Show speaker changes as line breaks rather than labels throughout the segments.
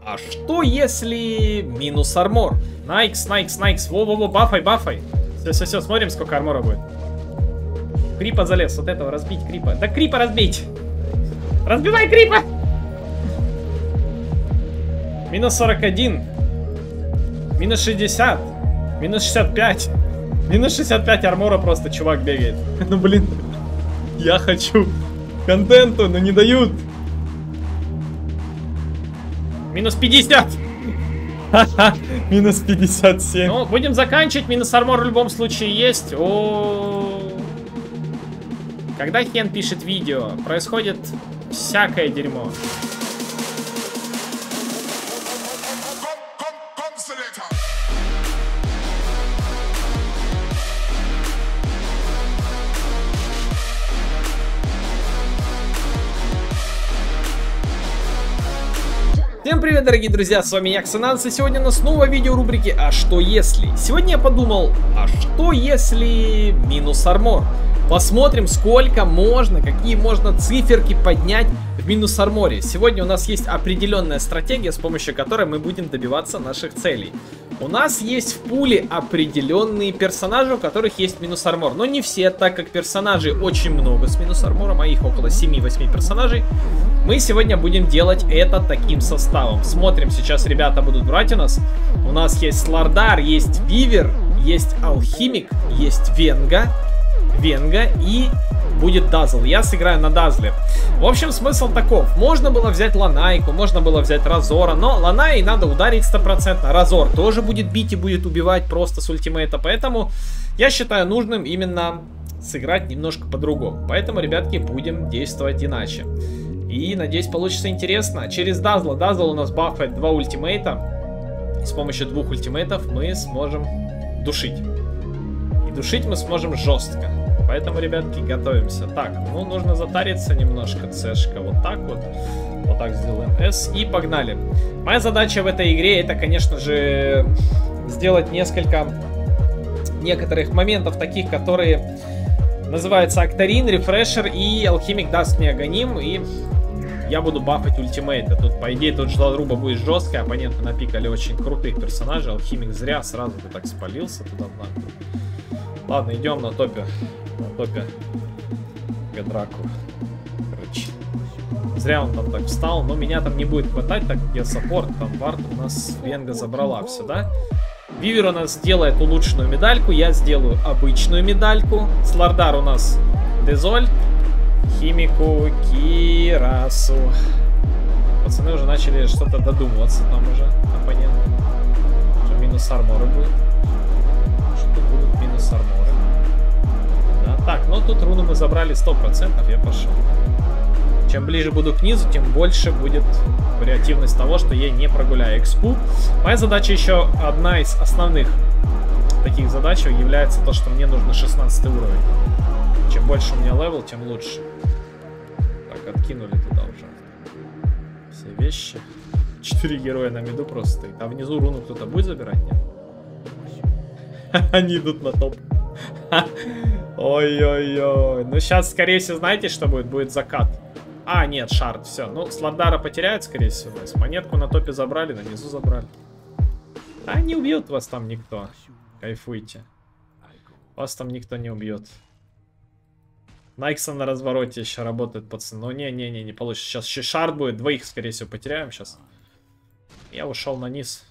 А что если минус армор? Найкс. Во-во-во, бафай. Все, смотрим, сколько армора будет. Крипа залез, вот этого разбить, крипа. Да крипа разбить! Разбивай крипа! Минус 41. Минус 60. Минус 65. Минус 65 армора просто чувак бегает. Ну блин, я хочу контенту, но не дают. Минус 50. Минус 57. Ну, будем заканчивать. Минус армор в любом случае есть. Когда Хен пишет видео, происходит всякое дерьмо. Всем привет, дорогие друзья, с вами я, Ксенанс, и сегодня у нас снова видео рубрики «А что если?». Сегодня я подумал, а что если минус армор? Посмотрим, сколько можно, какие можно циферки поднять в минус арморе. Сегодня у нас есть определенная стратегия, с помощью которой мы будем добиваться наших целей. У нас есть в пуле определенные персонажи, у которых есть минус армор. Но не все, так как персонажей очень много с минус армором, а их около 7-8 персонажей. Мы сегодня будем делать это таким составом. Смотрим, сейчас ребята будут брать у нас. У нас есть Слардар, есть Вивер, есть Алхимик, есть Венга и будет Дазл. Я сыграю на Дазле. В общем, смысл таков. Можно было взять Ланайку, можно было взять Разора, но Ланай надо ударить 100%. Разор тоже будет бить и будет убивать просто с ультимейта. Поэтому я считаю нужным именно сыграть немножко по-другому. Поэтому, ребятки, будем действовать иначе. И, надеюсь, получится интересно. Через Дазла. Дазл у нас бафает 2 ультимейта. И с помощью 2 ультимейтов мы сможем душить. И душить мы сможем жестко. Поэтому, ребятки, готовимся. Так, ну, нужно затариться немножко. Цешка. Вот так вот. Вот так сделаем. S. И погнали. Моя задача в этой игре, это, конечно же, сделать некоторых моментов таких, которые называются Актарин, Рефрешер, и Алхимик даст мне Аганим, и я буду бафать ультимейты. Тут, по идее, тут жлодруба будет жесткая. Оппоненты напикали очень крутых персонажей. Алхимик зря сразу бы так спалился туда. Ладно, идем на топе. На топе Гадраку. Короче. Зря он там так встал. Но меня там не будет хватать, так как я саппорт. Там вард у нас Венга забрала все, да? Вивер у нас сделает улучшенную медальку. Я сделаю обычную медальку. Слардар у нас Дезоль. Химику, Кирасу. Пацаны уже начали что-то додумываться там уже, оппоненты. Что минус арморы будет. Что будут минус арморы. Да, так, ну тут руну мы забрали 100%, я пошел. Чем ближе буду к низу, тем больше будет вариативность того, что я не прогуляю экспу. Моя задача еще, одна из основных таких задач является то, что мне нужно 16 уровень. Чем больше у меня левел, тем лучше. Так, откинули туда уже все вещи. 4 героя на миду просто стоит. А внизу руну кто-то будет забирать? Нет? Они идут на топ. Ой-ой-ой. Ну сейчас, скорее всего, знаете, что будет? Будет закат. А, нет, шард, все. Ну, Слардара потеряют, скорее всего. Монетку на топе забрали, на низу забрали. А не убьет вас там никто. Кайфуйте. Вас там никто не убьет. Найкса на развороте еще работает, пацаны. Но не получится. Сейчас еще шард будет. Двоих, скорее всего, потеряем сейчас. Я ушел на низ.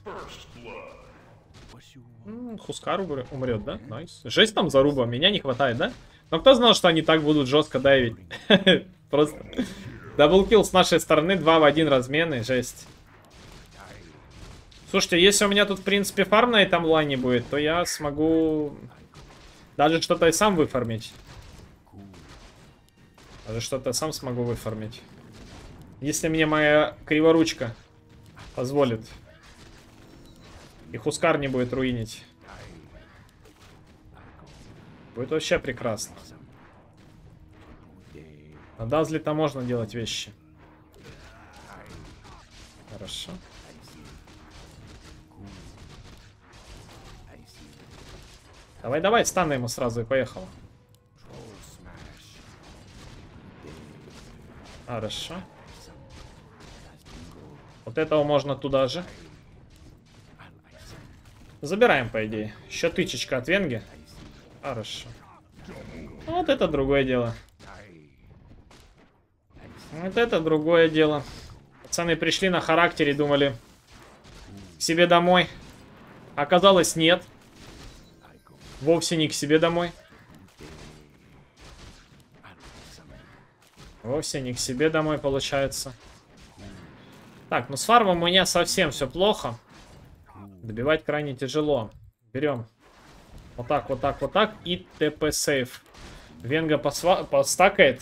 Хускар умрет, да? Найс. Жесть там заруба. Меня не хватает, да? Но кто знал, что они так будут жестко давить? Просто даблкил с нашей стороны. 2 в 1 размены. Жесть. Слушайте, если у меня тут, в принципе, фарм на этом лайне будет, то я смогу даже что-то и сам выфармить. Даже что-то сам смогу выфармить. Если мне моя криворучка позволит. И Хускар не будет руинить. Будет вообще прекрасно. На Дазле-то можно делать вещи. Хорошо. Давай, станы ему сразу и поехал. Хорошо. Вот этого можно туда же. Забираем, по идее. Еще тычечка от Венги. Хорошо. Вот это другое дело. Вот это другое дело. Пацаны пришли на характере, думали к себе домой. Оказалось, нет. Вовсе не к себе домой. Вовсе не к себе домой, получается. Так, ну с фармом у меня совсем все плохо. Добивать крайне тяжело. Берем. Вот так, вот так, вот так. И ТП сейф. Венга постакает.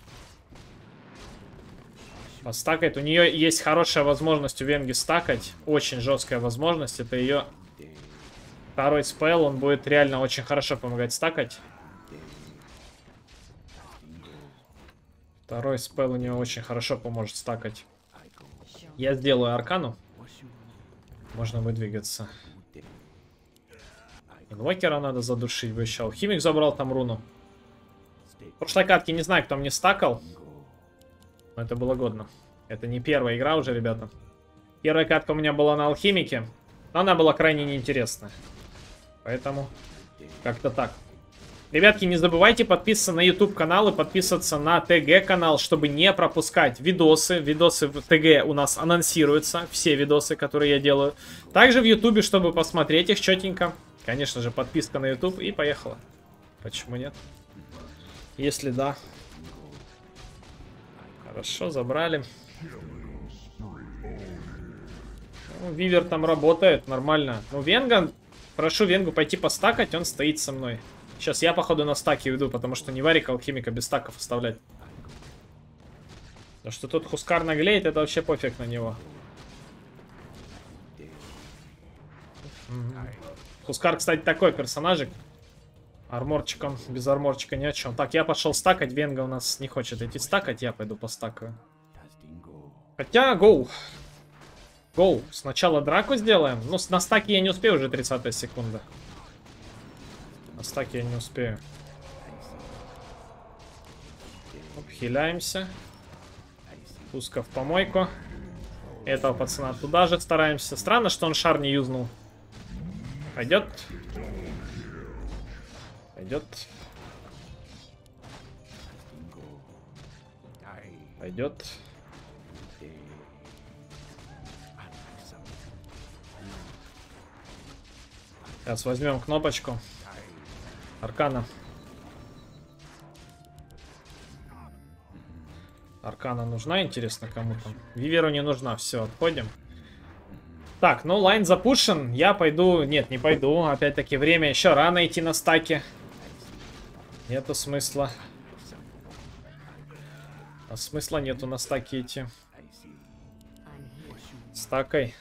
Постакает. У нее есть хорошая возможность у Венги стакать. Очень жесткая возможность. Это ее второй спел. Он будет реально очень хорошо помогать стакать. Второй спел у него очень хорошо поможет стакать. Я сделаю аркану. Можно выдвигаться. Инвокера надо задушить бы еще. Алхимик забрал там руну. В прошлой катке не знаю, кто мне стакал. Но это было годно. Это не первая игра уже, ребята. Первая катка у меня была на алхимике. Но она была крайне неинтересная. Поэтому как-то так. Ребятки, не забывайте подписываться на YouTube канал и подписываться на ТГ канал, чтобы не пропускать видосы. Видосы в ТГ у нас анонсируются. Все видосы, которые я делаю. Также в YouTube, чтобы посмотреть их четенько. Конечно же, подписка на YouTube и поехала. Почему нет? Если да. Хорошо, забрали. Ну, Вивер там работает нормально. Ну, Венга, прошу Венгу пойти постакать, он стоит со мной. Сейчас я, походу, на стаки уйду, потому что не варик алхимика без стаков оставлять. То, что тут Хускар наглеет, это вообще пофиг на него. Хускар, кстати, такой персонажик. Арморчиком, без арморчика ни о чем. Так, я пошел стакать, Венга у нас не хочет идти стакать, я пойду постакаю. Хотя, гоу. Гоу, сначала драку сделаем. Ну, на стаке я не успею, уже 30 секунда. На стаке я не успею. Хиляемся. Пуска в помойку. Этого пацана туда же стараемся. Странно, что он шар не юзнул. Пойдет. Пойдет. Пойдет. Сейчас возьмем кнопочку. Аркана. Аркана нужна, интересно, кому-то? Виверу не нужна, все, отходим. Так, ну лайн запушен, я пойду... Нет, не пойду, опять-таки время еще рано идти на стаке. Нету смысла. А смысла нету на стаке идти. Стакай.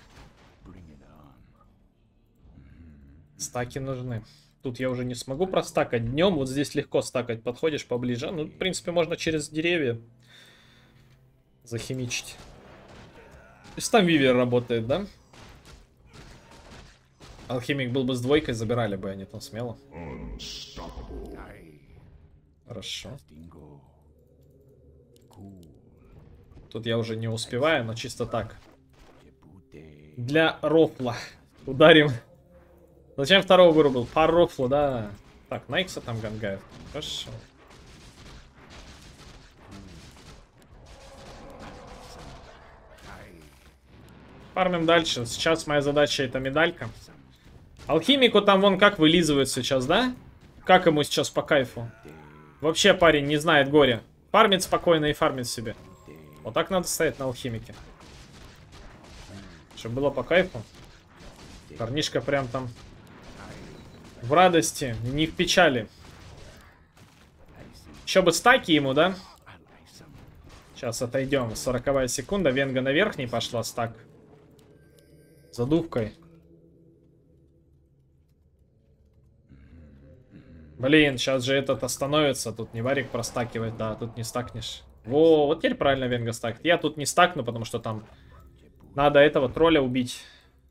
Стаки нужны. Тут я уже не смогу простакать днем. Вот здесь легко стакать. Подходишь поближе. Ну, в принципе, можно через деревья захимичить. То есть там Вивер работает, да? Алхимик был бы с двойкой, забирали бы они там смело. Хорошо. Тут я уже не успеваю, но чисто так. Для рофла. Ударим. Зачем второго вырубил? Пар рофла, да. Так, Найкса там гангает. Хорошо. Фармим дальше. Сейчас моя задача это медалька. Алхимику там вон как вылизывают сейчас, да? Как ему сейчас по кайфу? Вообще парень не знает горя. Фармит спокойно и фармит себе. Вот так надо стоять на алхимике. Чтобы было по кайфу. Парнишка прям там в радости, не в печали. Еще бы стаки ему, да? Сейчас отойдем. 40-я секунда. Венга на верхней пошла стак. Задувкой. Блин, сейчас же этот остановится. Тут не варик простакивает, да, тут не стакнешь. Во, вот теперь правильно Венга стакнет. Я тут не стакну, потому что там надо этого тролля убить.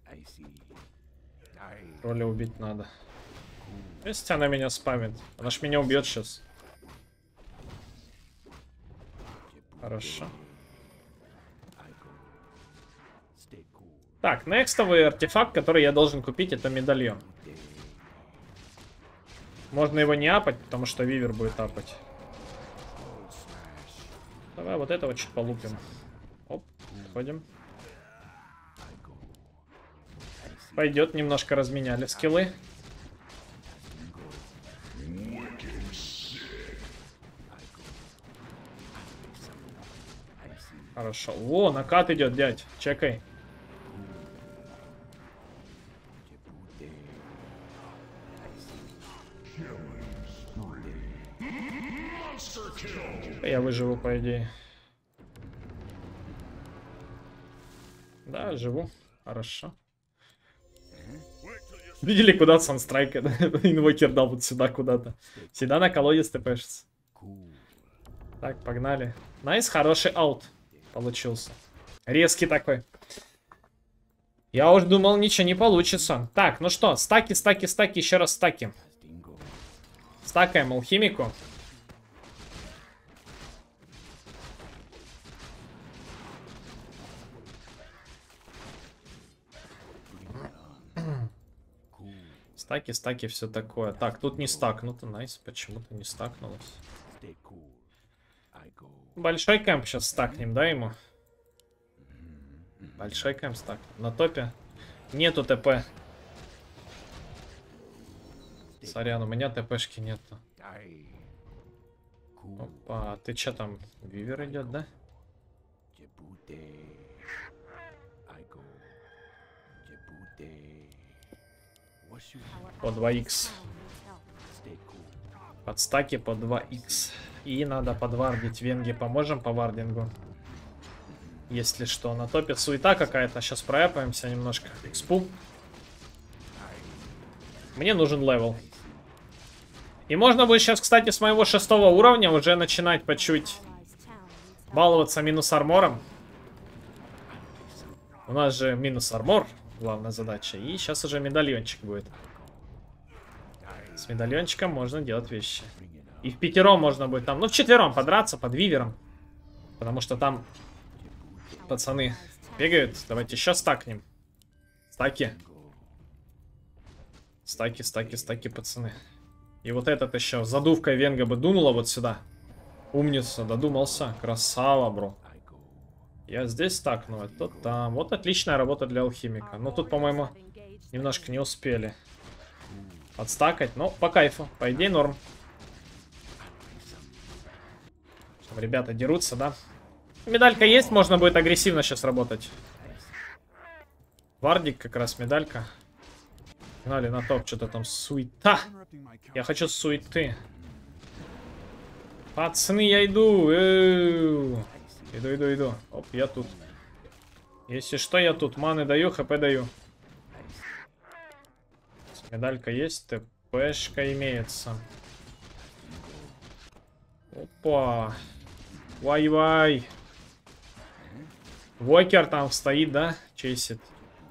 Тролля убить надо. Если она меня спамит. Она ж меня убьет сейчас. Так, некстовый артефакт, который я должен купить, это медальон. Можно его не апать, потому что Вивер будет апать. Давай вот этого чуть полупим. Оп, отходим. Пойдет, немножко разменяли скиллы. Хорошо. О, накат идет, дядь. Чекай. Я выживу, по идее. Да, живу. Хорошо. Видели, куда Санстрайк инвокер дал вот сюда куда-то. Всегда на колодец тпшится. Так, погнали. Найс, хороший аут получился. Резкий такой. Я уж думал, ничего не получится. Так, ну что, стаки, стаки, стаки, еще раз стаки. Стакаем алхимику. Стаки, стаки, все такое. Так, тут не стакнуто. Найс, почему-то не стакнулось. Большой кэмп сейчас стакнем, да, ему? Большой кэмп стак. На топе нету ТП. Сорян, у меня ТПшки нету. Опа, ты че там? Вивер идет, да? По 2х. Под стаки по 2х. И надо подвардить венги. Поможем по вардингу? Если что. На топе суета какая-то. Сейчас прояпаемся немножко. Экспу. Мне нужен левел. И можно будет сейчас, кстати, с моего 6-го уровня уже начинать по чуть баловаться минус армором. У нас же минус армор. Главная задача. И сейчас уже медальончик будет. С медальончиком можно делать вещи. И в пятером можно будет там, ну в четвером подраться под вивером. Потому что там пацаны бегают. Давайте еще стакнем. Стаки. Стаки, стаки, стаки, пацаны. И вот этот еще задувкой венга бы дунула вот сюда. Умница, додумался. Красава, бро. Я здесь стакну, это там. Вот отличная работа для алхимика. Но тут, по-моему, немножко не успели подстакать. Но по кайфу. По идее, норм. Там ребята дерутся, да? Медалька есть, можно будет агрессивно сейчас работать. Вардик как раз медалька. Погнали на топ, что-то там суета. Я хочу суеты. Пацаны, я иду. Иду. Оп, я тут. Если что, я тут. Маны даю, хп даю. Медалька есть, ТПшка имеется. Опа. Вай-вай. Вокер там стоит, да? Чейсит.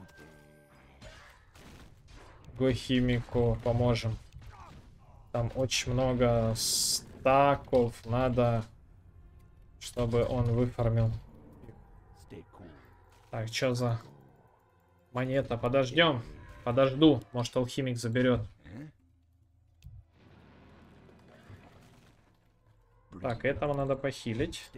Го химику поможем. Там очень много стаков. Надо, чтобы он выфармил. Так, что за монета? Подождем. Подожду. Может, алхимик заберет. Так, этого надо похилить.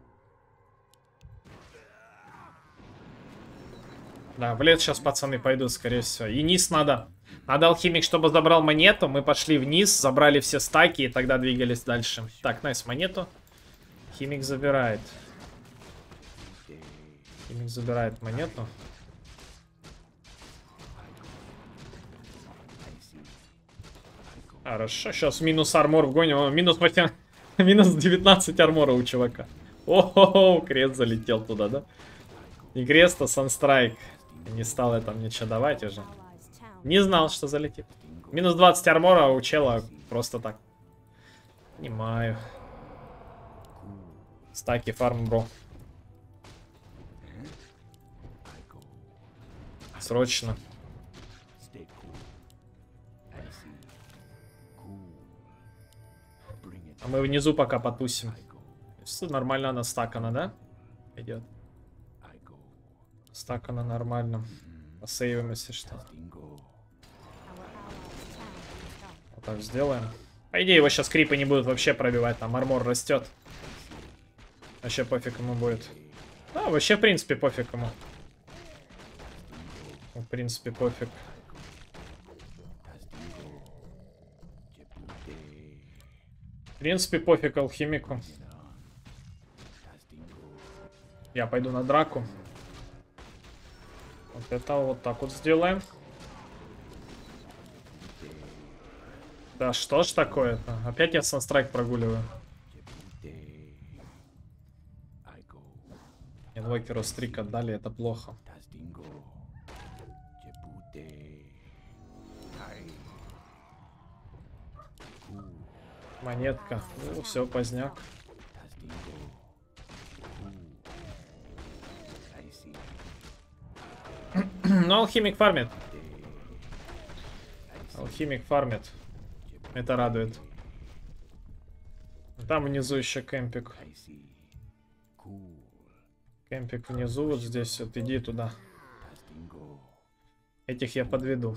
Да, в лес сейчас пацаны пойдут, скорее всего. И низ надо. Надо алхимик, чтобы забрал монету. Мы пошли вниз, забрали все стаки и тогда двигались дальше. Так, найс, монету. Химик забирает. Химик забирает монету. Хорошо, сейчас минус армор вгоним. Минус 8... минус 19 армора у чувака. О-хо-хо, крест залетел туда, да? Не крест, а Санстрайк. Не стал я там ничего давать уже. Не знал, что залетит. Минус 20 армора у чела просто так. Понимаю. Стаки фарм, бро. Срочно. А мы внизу пока потусим. Нормально она стакана, да? Идет. Стакана нормально. Посейвим, если что. Вот так сделаем. По идее, его сейчас крипы не будут вообще пробивать. Там армор растет. Вообще пофиг ему будет. Да, вообще, в принципе, пофиг ему. В принципе, пофиг. В принципе, пофиг алхимику. Я пойду на драку. Вот это вот так вот сделаем. Да что ж такое-то? Опять я санстрайк прогуливаю. Инвокеру стрик отдали, это плохо. Монетка. Ну, все, поздняк. Но алхимик фармит. Алхимик фармит. Это радует. Там внизу еще кемпик. Кемпик внизу, вот здесь. Вот иди туда. Этих я подведу.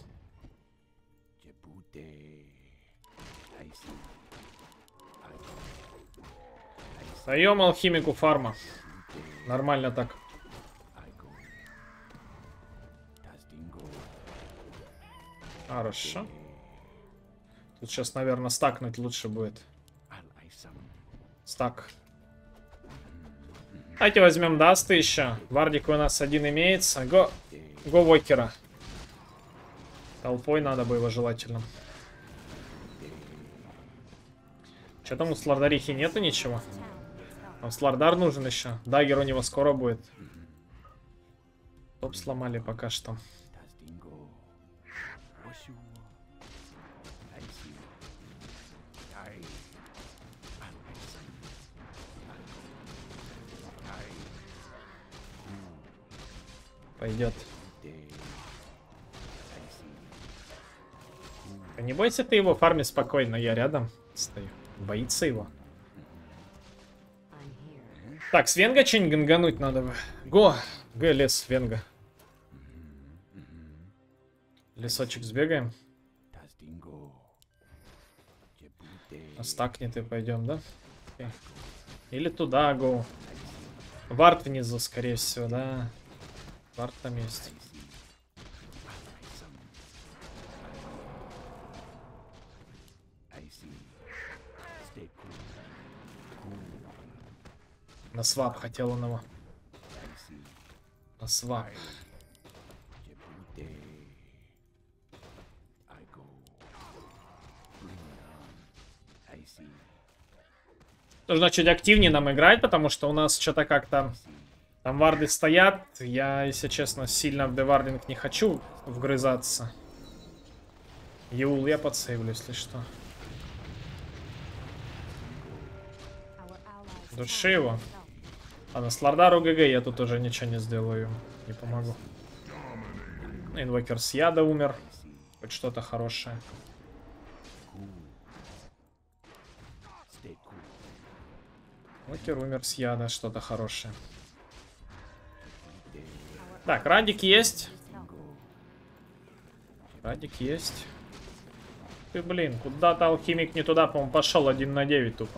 Даем алхимику фарма. Нормально так. Хорошо. Тут сейчас, наверное, стакнуть лучше будет. Стак. Давайте возьмем дасты еще. Вардик у нас один имеется. Го Вокера. Толпой надо бы его желательно. Что там у Слардарихи нету ничего? Там Слардар нужен еще. Дагер у него скоро будет. Топ сломали пока что. Пойдет. Не бойся ты его, фарми спокойно, я рядом стою. Боится его. Так, с Венга что-нибудь гангануть надо бы. Го! Лес, Венга. Лесочек сбегаем. Стакнет и пойдем, да? Окей. Или туда, го. Вард внизу, скорее всего, да. Вард там есть. На свап хотел он его. На свап. Нужно чуть активнее нам играть, потому что у нас что-то как-то... Там варды стоят. Я, если честно, сильно в девардинг не хочу вгрызаться. Юл я подсейвлю, если что. Души его. А на Слардару ГГ я тут уже ничего не сделаю. Не помогу. Инвокер с яда умер. Хоть что-то хорошее. Инвокер умер с яда. Что-то хорошее. Так, Радик есть. Радик есть. Ты, блин, куда-то алхимик не туда, по-моему, пошел 1 на 9 тупо.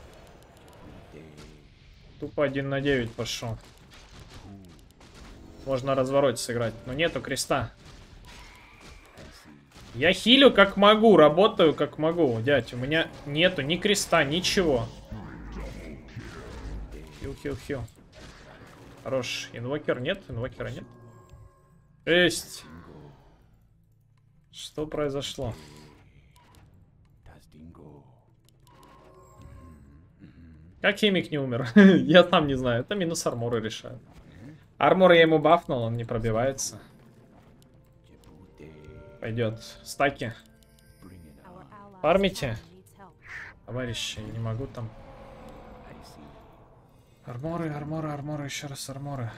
Тупо 1 на 9 пошел. Можно развороте сыграть, но нету креста. Я хилю как могу, работаю как могу, дядь. У меня нету ни креста, ничего. Хил. Хорош. Инвокер нет? Инвокера нет? Есть. Что произошло? Как химик не умер? Я сам не знаю. Это минус армора решает. Армор я ему бафнул, он не пробивается. Пойдет. Стаки. Фармите. Товарищи, я не могу там. Арморы, еще раз арморы.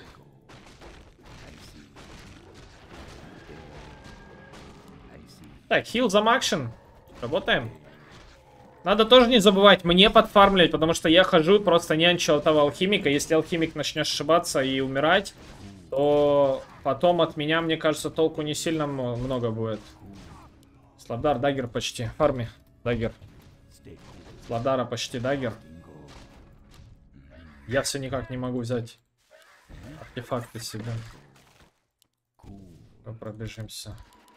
Так, хил за макшен. Работаем. Надо тоже не забывать мне подфармлять, потому что я хожу просто нянчу этого алхимика. Если алхимик начнет ошибаться и умирать, то потом от меня, мне кажется, толку не сильно много будет. Сладар, дагер почти. Фарми, дагер. Сладара почти дагер. Я все никак не могу взять артефакты себе. Пробежимся.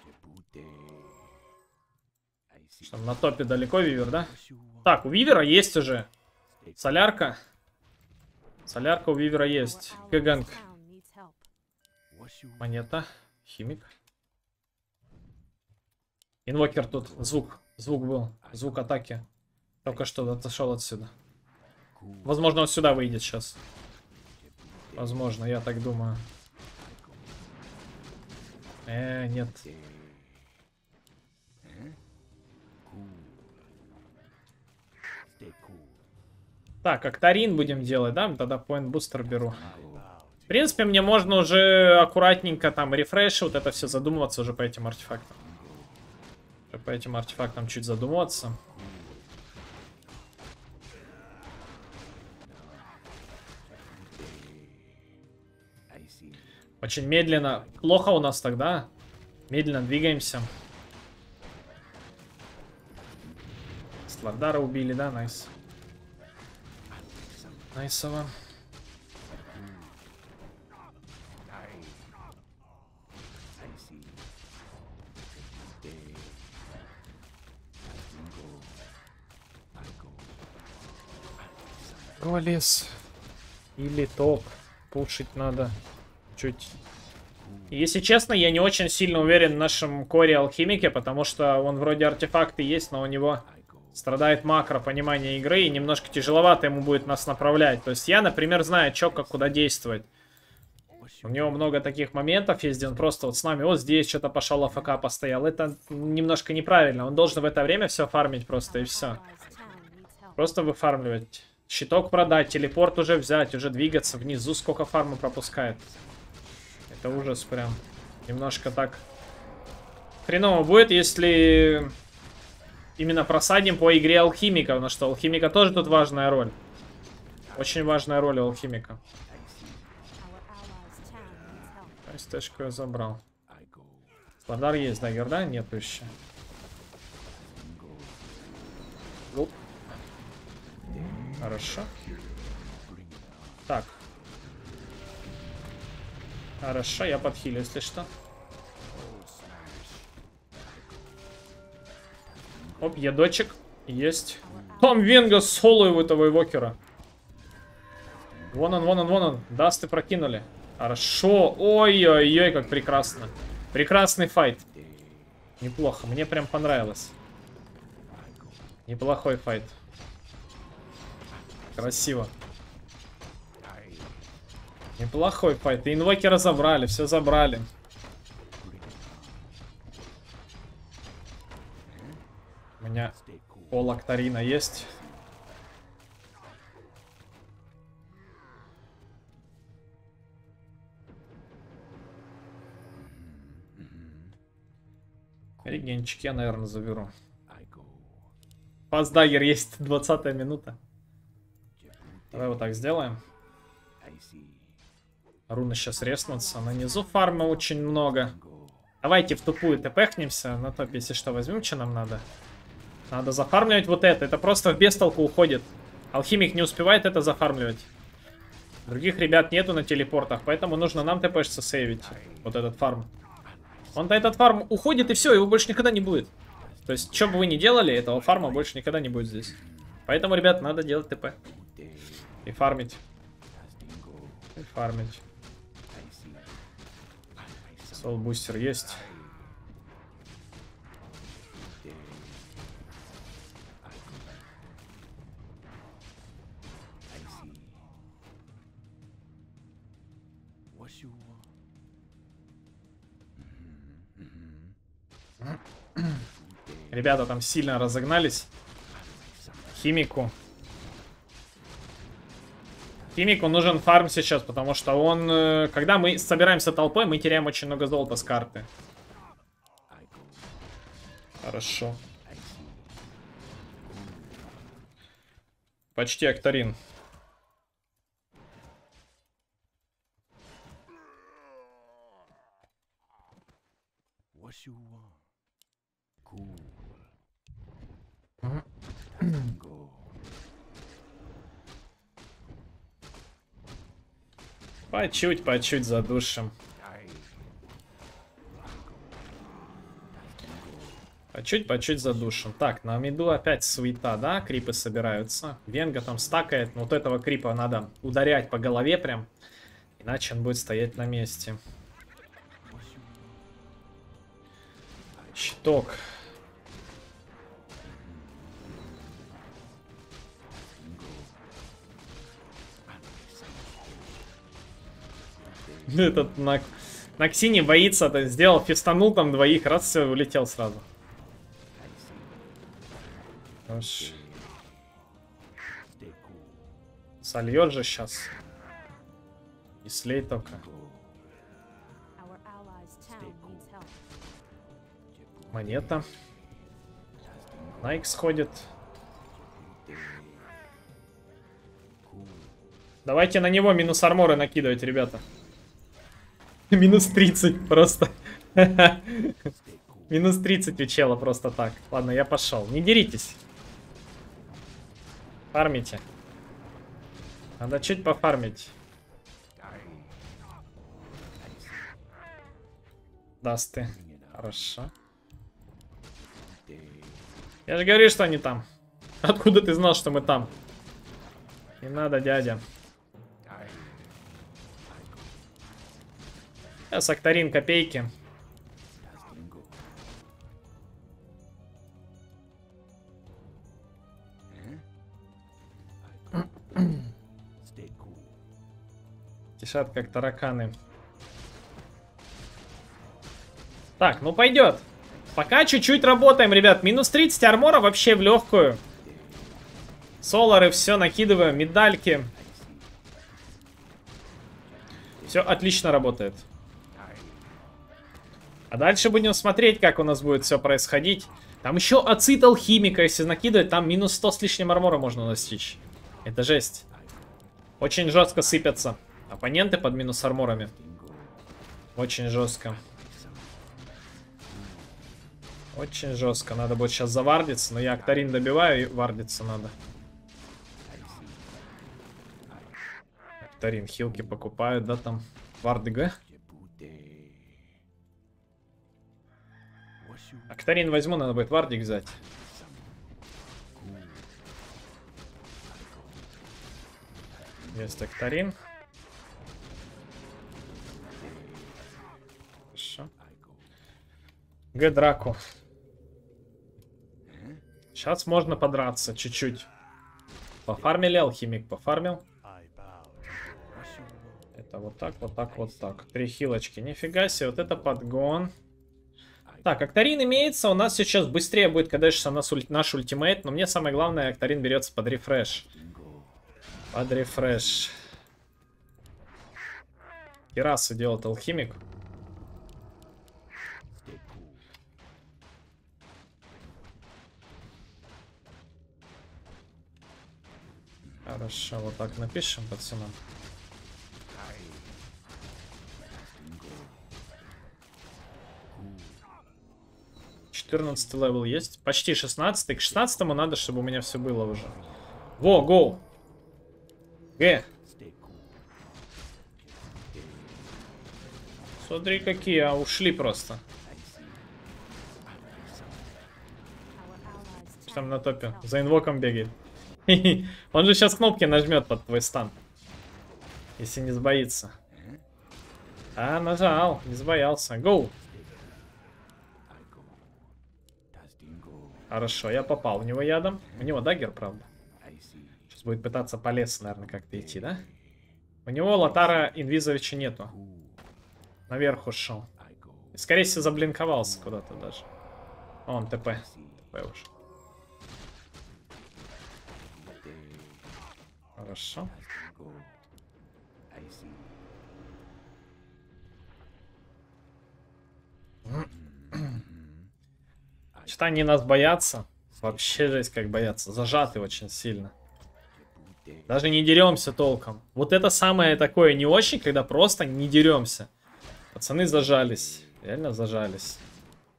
Что, на топе далеко Вивер, да? Так, у Вивера есть уже солярка. Солярка у Вивера есть. Гиганг. Монета. Химик. Инвокер тут. Звук. Звук был. Звук атаки. Только что отошел отсюда. Возможно, он сюда выйдет сейчас. Возможно, я так думаю. Нет. Так, Актарин будем делать, да? Тогда point бустер беру. В принципе, мне можно уже аккуратненько там рефреш, вот это все задумываться уже по этим артефактам. По этим артефактам чуть задумываться. Очень медленно. Плохо у нас тогда. Медленно двигаемся. Слардара убили, да? Найс. Найсово. Голес. Или топ. Пушить надо. Чуть. Если честно, я не очень сильно уверен в нашем коре алхимике, потому что он вроде артефакты есть, но у него страдает макро понимание игры, и немножко тяжеловато ему будет нас направлять. То есть я, например, знаю, что, как, куда действовать. У него много таких моментов есть, где он просто вот с нами, вот здесь что-то пошел АФК постоял. Это немножко неправильно. Он должен в это время все фармить просто, и все. Просто выфармливать. Щиток продать, телепорт уже взять, уже двигаться. Внизу сколько фарма пропускает. Это ужас прям. Немножко так хреново будет, если именно просадим по игре алхимика. Потому что алхимика тоже тут важная роль. Очень важная роль у алхимика. СТ-шку я забрал. Сладар есть, дагер, да? Нету еще. Хорошо. Так. Хорошо, я подхилю, если что. Оп, едочек. Есть. Там Венга соло у этого эвокера. Вон он, вон он, вон он. Дасты прокинули. Хорошо. Ой-ой-ой, как прекрасно. Прекрасный файт. Неплохо, мне прям понравилось. Неплохой файт. Красиво. Неплохой файт. И инвокера забрали, все забрали. У меня пол Актарина есть. Регенчик я, наверное, заберу. Пасдагер есть, 20-я минута. Давай вот так сделаем. Руны сейчас резнутся. На низу фарма очень много. Давайте в тупую тпхнемся. На топ, если что, возьмем, что нам надо. Надо зафармливать вот это. Это просто в бестолку уходит. Алхимик не успевает это зафармливать. Других ребят нету на телепортах, поэтому нужно нам тпшиться сейвить. Вот этот фарм. Он-то этот фарм уходит, и все, его больше никогда не будет. То есть, что бы вы ни делали, этого фарма больше никогда не будет здесь. Поэтому, ребят, надо делать ТП. И фармить. И фармить. Соул-бустер есть. Ребята там сильно разогнались. Химику. Химику нужен фарм сейчас, потому что он... Когда мы собираемся толпой, мы теряем очень много золота с карты. Хорошо. Почти Актарин. По-чуть задушим. По-чуть задушим. Так, на миду опять суета, да? Крипы собираются. Венга там стакает. Но вот этого крипа надо ударять по голове прям. Иначе он будет стоять на месте. Щиток. Этот Наксини боится, то сделал, фистанул там двоих, раз все, улетел сразу. Хорошо. Сольет же сейчас. И слей только. Монета. Найк сходит. Давайте на него минус арморы накидывать, ребята. Минус 30 просто. Минус 30 у чела просто так. Ладно, я пошел. Не деритесь. Фармите. Надо чуть пофармить. Даст ты. Хорошо. Я же говорю, что они там. Откуда ты знал, что мы там? Не надо, дядя. Сейчас Актарин копейки. Тишат как тараканы. Так, ну пойдет. Пока чуть-чуть работаем, ребят. Минус 30 армора вообще в легкую. Солары все накидываем, медальки. Все отлично работает. А дальше будем смотреть, как у нас будет все происходить. Там еще ацит алхимика, если накидывать, там минус 100 с лишним армора можно достичь. Это жесть. Очень жестко сыпятся оппоненты под минус арморами. Очень жестко. Очень жестко. Надо будет сейчас завардиться, но я Актарин добиваю, и вардиться надо. Актарин хилки покупают, да, там. Варды Г. Актарин возьму, надо будет вардик взять. Есть Актарин. Хорошо. Г драку. Сейчас можно подраться чуть-чуть. Пофармили, алхимик пофармил. Это вот так, вот так, вот так. 3 хилочки. Нифига себе, вот это подгон. Так, Актарин имеется. У нас сейчас быстрее будет, конечно, наш ультимейт. Но мне самое главное, Актарин берется под рефреш. Под рефреш. Кирасу делает алхимик. Хорошо, вот так напишем, пацанам. Четырнадцатый левел есть. Почти 16. К 16-му надо, чтобы у меня все было уже. Во, гоу. Г. Смотри, какие, а ушли просто. Там на топе. За инвоком бегает. Он же сейчас кнопки нажмет под твой стан. Если не сбоится. А, нажал. Не сбоялся. Гоу. Хорошо, я попал в него ядом. У него даггер, правда. Сейчас будет пытаться по лесу, наверное, как-то идти, да? У него Лотара Инвизовича нету. Наверх ушел. И, скорее всего, заблинковался куда-то даже. Он ТП. ТП уже. Хорошо. Что-то они нас боятся. Вообще жесть как боятся. Зажаты очень сильно. Даже не деремся толком. Вот это самое такое не очень, когда просто не деремся. Пацаны зажались. Реально зажались.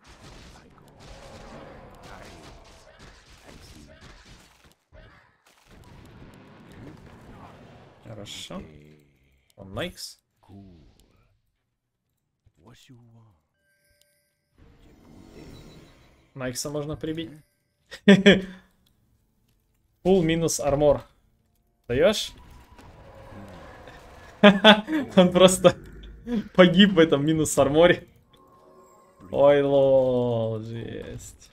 Хорошо. Он Найкс. Найкса можно прибить. Пул минус армор. Даешь? Он просто погиб в этом минус арморе. Ой, лол, жесть.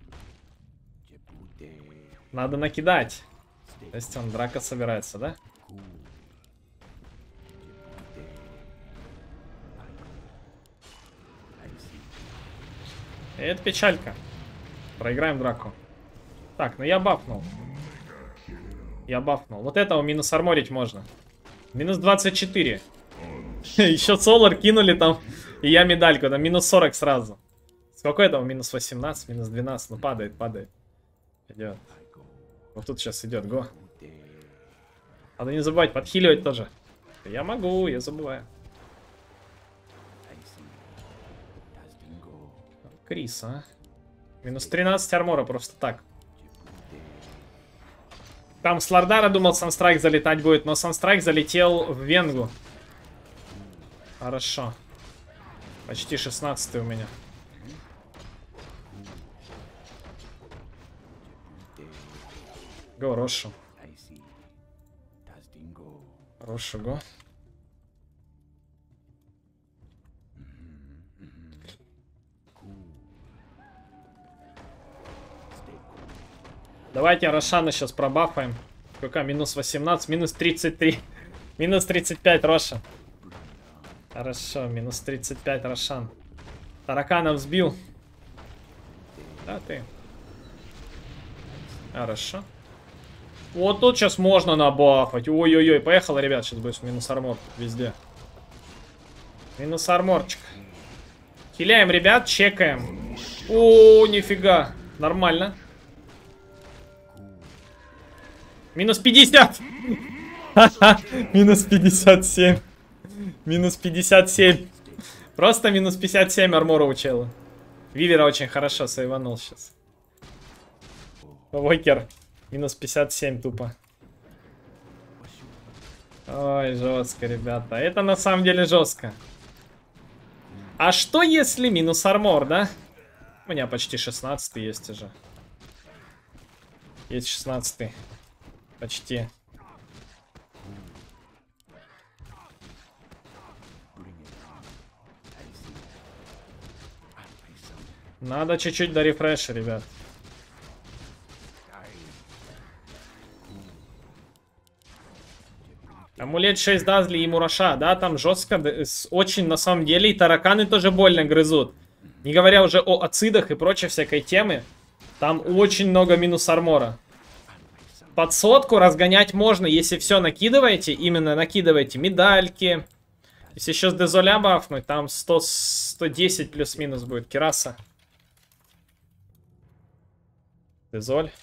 Надо накидать. То есть он драка собирается, да? И это печалька. Проиграем драку. Так, ну я бафнул. Вот этого минус арморить можно. Минус 24. Еще Солар кинули там. И я медальку. Там минус 40 сразу. Сколько этого? Минус 18, минус 12. Ну падает. Идет. Вот тут сейчас идет. Го. Надо не забывать подхиливать тоже. Я могу, я забываю. Крис, а? Минус 13 армора просто так. Там с Лордара думал Санстрайк залетать будет, но Санстрайк залетел в Венгу. Хорошо. Почти 16 у меня. Го, Рошу. Рошу, го. Давайте Рошана сейчас пробафаем. Сколько? Минус 18, минус 33. Минус 35 Роша. Хорошо, минус 35 Рошан. Тараканов сбил. Да, ты. Хорошо. Вот тут сейчас можно набафать. Ой-ой-ой, поехало, ребят. Сейчас будет минус армор везде. Минус арморчик. Хиляем, ребят, чекаем. О, нифига. Нормально. Минус 50. Минус 57. Минус 57. Просто минус 57 армора у чела. Вивера очень хорошо сейванул сейчас. Вокер. Минус 57 тупо. Ой, жестко, ребята. Это на самом деле жестко. А что если минус армор, да? У меня почти 16 есть уже. Есть 16. Почти. Надо чуть-чуть до рефреша, ребят. Амулет 6 Дазли и Мураша. Да, там жестко. Очень, на самом деле. И тараканы тоже больно грызут. Не говоря уже о ацидах и прочей всякой темы. Там очень много минус армора. Под сотку разгонять можно, если все накидываете. Именно накидываете медальки. Если еще с Дезоля бафнуть, там 110 плюс-минус будет. Кираса. Дезоль.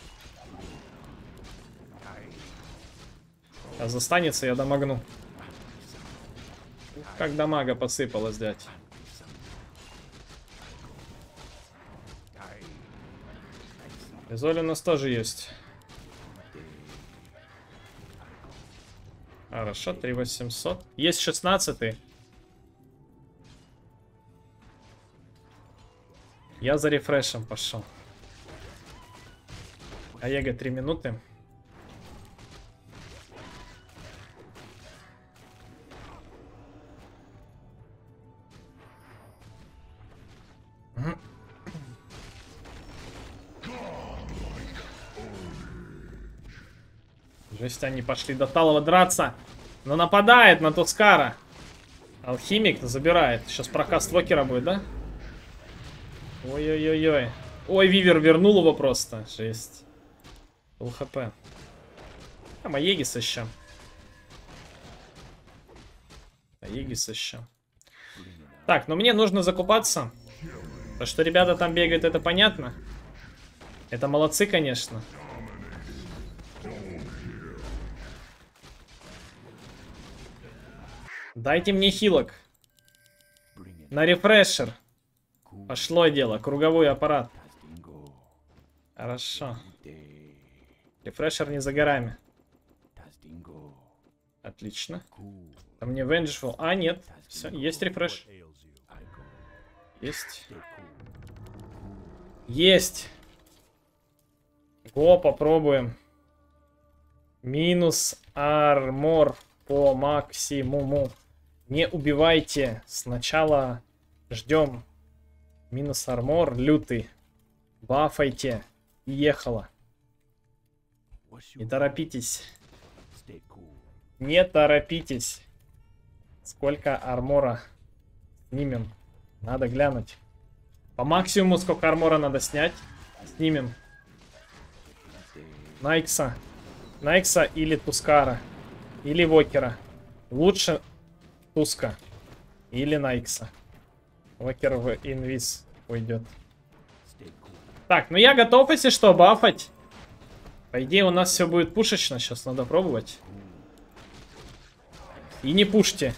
А застанется, я домогну. Как дамага посыпалось, дядь. Дезоль у нас тоже есть. Хорошо, 3800. Есть 16-й. Я за рефрешем пошел. Аега 3 минуты. Жесть, они пошли до Талова драться. Но нападает на Тускара. Алхимик забирает. Сейчас прокаст Вокера будет, да? Ой-ой-ой-ой. Ой, Вивер вернул его просто. Жесть. ЛХП. Там Аегис еще. Аегис еще. Так, ну мне нужно закупаться. То, что ребята там бегают, это понятно. Это молодцы, конечно. Дайте мне хилок. На рефрешер. Пошло дело. Круговой аппарат. Хорошо. Рефрешер не за горами. Отлично. Там не Vengeful. А, нет. Все, есть рефреш. Есть. Есть. Го, попробуем. Минус армор по максимуму. Не убивайте. Сначала ждем. Минус армор лютый. Бафайте. Ехала. Не торопитесь. Не торопитесь. Сколько армора снимем? Надо глянуть. По максимуму сколько армора надо снять. Снимем. Найкса. Найкса или Тускара. Или Вокера. Лучше Туска. Или Найкса. Вокер в инвиз уйдет. Так, ну я готов, если что, бафать. По идее, у нас все будет пушечно. Сейчас надо пробовать. И не пушьте.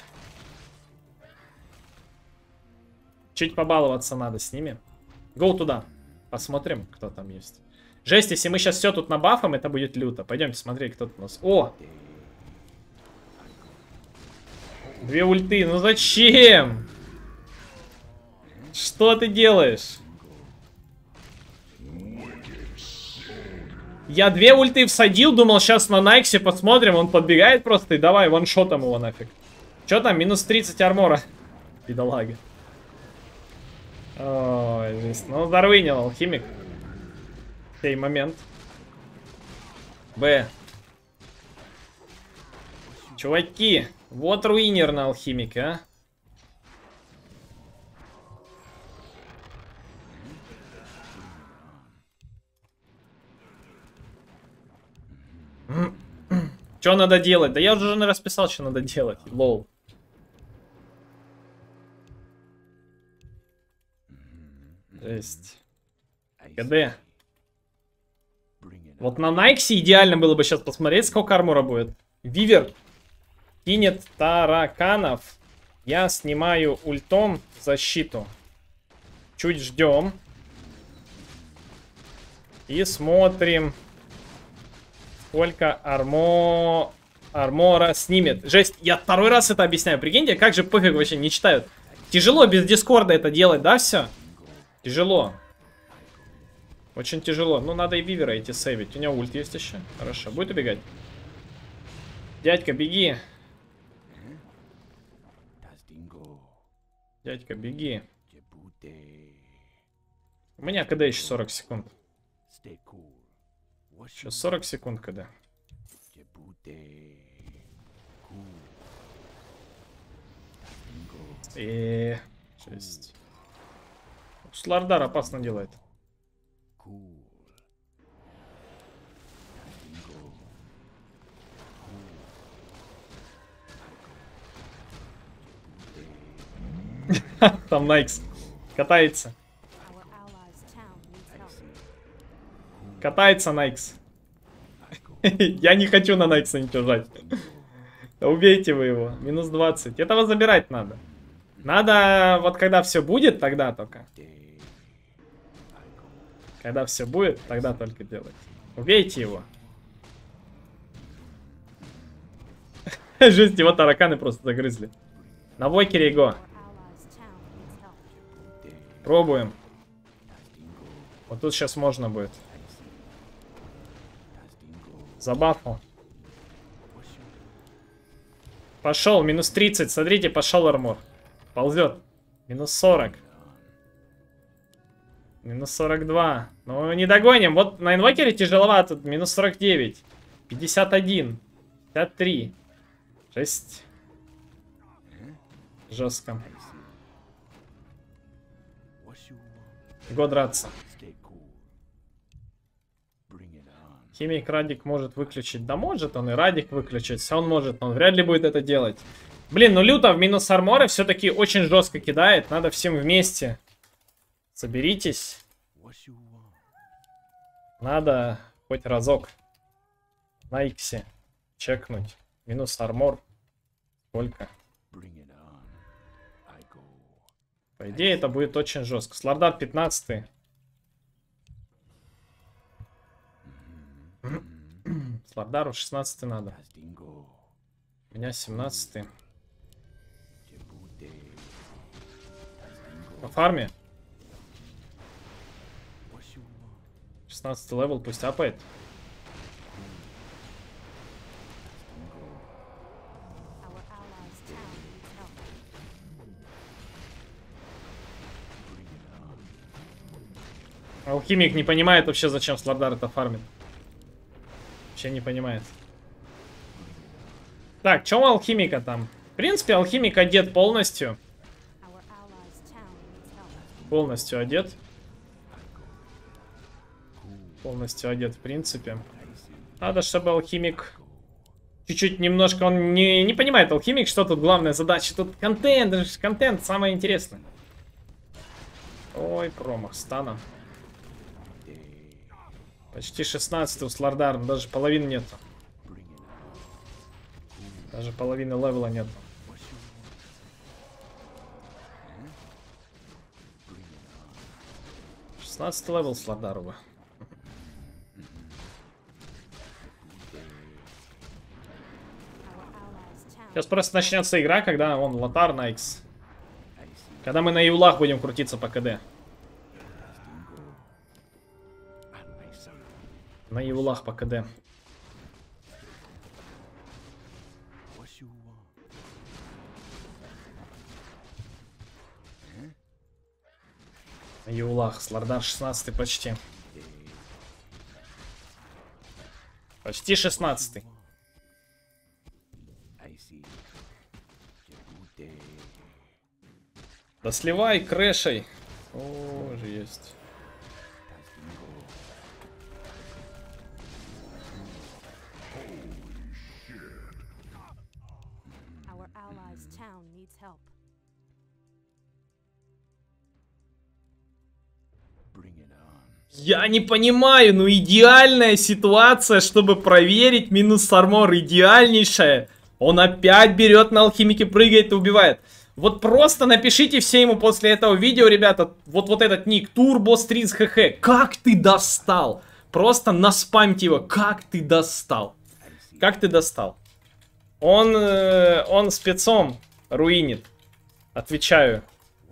Чуть побаловаться надо с ними. Гоу туда. Посмотрим, кто там есть. Жесть, если мы сейчас все тут набафаем, это будет люто. Пойдемте смотреть, кто тут у нас. О! 2 ульты. Ну зачем? Что ты делаешь? Я 2 ульты всадил, думал, сейчас на Найксе посмотрим. Он подбегает просто и давай ваншотом его нафиг. Че там? Минус 30 армора. Бедолага. Ой, жесть. Ну, зарвынил алхимик. Сей момент. Б. Чуваки, вот руинер на алхимике, а. Что надо делать? Да я уже расписал, что надо делать. Лол. Жесть. КД. Вот на Найксе идеально было бы сейчас посмотреть, сколько армора будет. Вивер кинет тараканов. Я снимаю ультом защиту. Чуть ждем. И смотрим, сколько армора снимет. Жесть, я второй раз это объясняю. Прикиньте, как же пофиг вообще не читают. Тяжело без дискорда это делать, да, все? Тяжело. Очень тяжело. Ну, надо и Вивера идти сейвить. У него ульт есть еще. Хорошо. Будет убегать. Дядька, беги. Дядька, беги. У меня КД еще 40 секунд. Еще 40 секунд КД. Жесть. Слардар опасно делает. Там Найкс катается. Катается Найкс. Я не хочу на Найкса ничего жать. Убейте вы его. Минус 20. Этого забирать надо. Надо, вот когда все будет, тогда только. Когда все будет, тогда только делать. Убейте его. Жесть, его тараканы просто загрызли. На Вокере его. Пробуем. Вот тут сейчас можно будет. Забафал. Пошел, минус 30. Смотрите, пошел армор. Ползет. Минус 40. Минус 42. Ну, не догоним. Вот на инвокере тяжеловато. Минус 49. 51. 53. 6. Жестко. Го драться. Химик Радик может выключить. Да может он и Радик выключить. Все он может, но он вряд ли будет это делать. Блин, ну люто в минус армора все-таки очень жестко кидает. Надо всем вместе. Соберитесь. Надо хоть разок на иксе чекнуть. Минус армор. Сколько? По идее, это будет очень жестко. Слардар 15. Слардару 16 надо. У меня 17-й. По фарме. 16 левел, пусть апает. Алхимик не понимает вообще, зачем Слардар это фармит. Вообще не понимает. Так, что у алхимика там? В принципе, алхимик одет полностью. Полностью одет. Полностью одет, в принципе. Надо, чтобы алхимик... Чуть-чуть немножко... Он не понимает, алхимик, что тут главная задача. Тут контент, контент самое интересное. Ой, промах, стана. Почти 16 у Слардар, даже половины нету. Даже половины левела нету. 16 левел Слардарова. Сейчас просто начнется игра, когда он Лотар на X. Когда мы на Юлах будем крутиться по КД. На Юлах по КД. На Юлах. Слардар 16 почти. Почти 16. Да сливай, крэшей. О, же есть. Я не понимаю, ну идеальная ситуация, чтобы проверить минус армор, идеальнейшая. Он опять берет на алхимике, прыгает и убивает. Вот просто напишите все ему после этого видео, ребята, вот этот ник, Turbo Streets HH. Как ты достал? Просто наспамьте его, как ты достал? Как ты достал? Он спецом руинит. Отвечаю.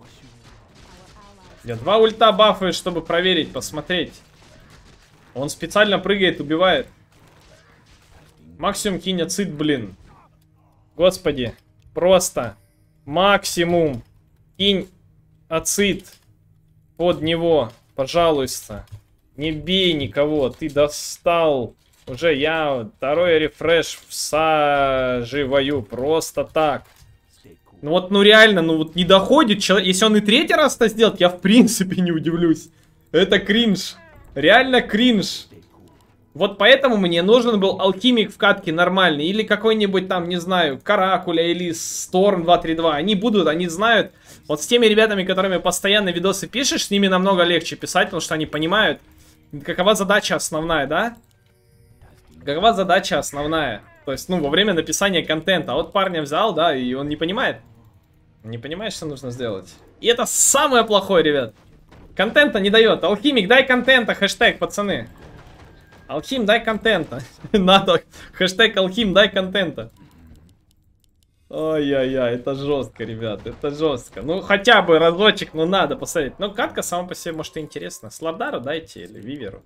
Я 2 ульта бафаю, чтобы проверить, посмотреть. Он специально прыгает, убивает. Максимум кинь ацид, блин. Господи. Просто. Максимум. Кинь ацид. Под него. Пожалуйста. Не бей никого. Ты достал. Уже я второй рефреш всаживаю. Просто так. Ну вот, ну реально, ну вот не доходит человек. Если он и третий раз это сделает, я в принципе не удивлюсь. Это кринж. Реально кринж. Вот поэтому мне нужен был алхимик в катке нормальный. Или какой-нибудь там, не знаю, Каракуля или Storm 232. Они будут, они знают. Вот с теми ребятами, которыми постоянно видосы пишешь, с ними намного легче писать, потому что они понимают, какова задача основная, да? Какова задача основная? То есть, ну, во время написания контента. А вот парня взял, да, и он не понимает. Не понимает, что нужно сделать. И это самое плохое, ребят. Контента не дает. Алхимик, дай контента, хэштег, пацаны. Алхим, дай контента. Надо. Хэштег Алхим, дай контента. Ой-ой-ой, это жестко, ребят. Это жестко. Ну, хотя бы разочек, ну, надо посмотреть. Ну, катка сама по себе, может, и интересна. Слардару дайте или Виверу.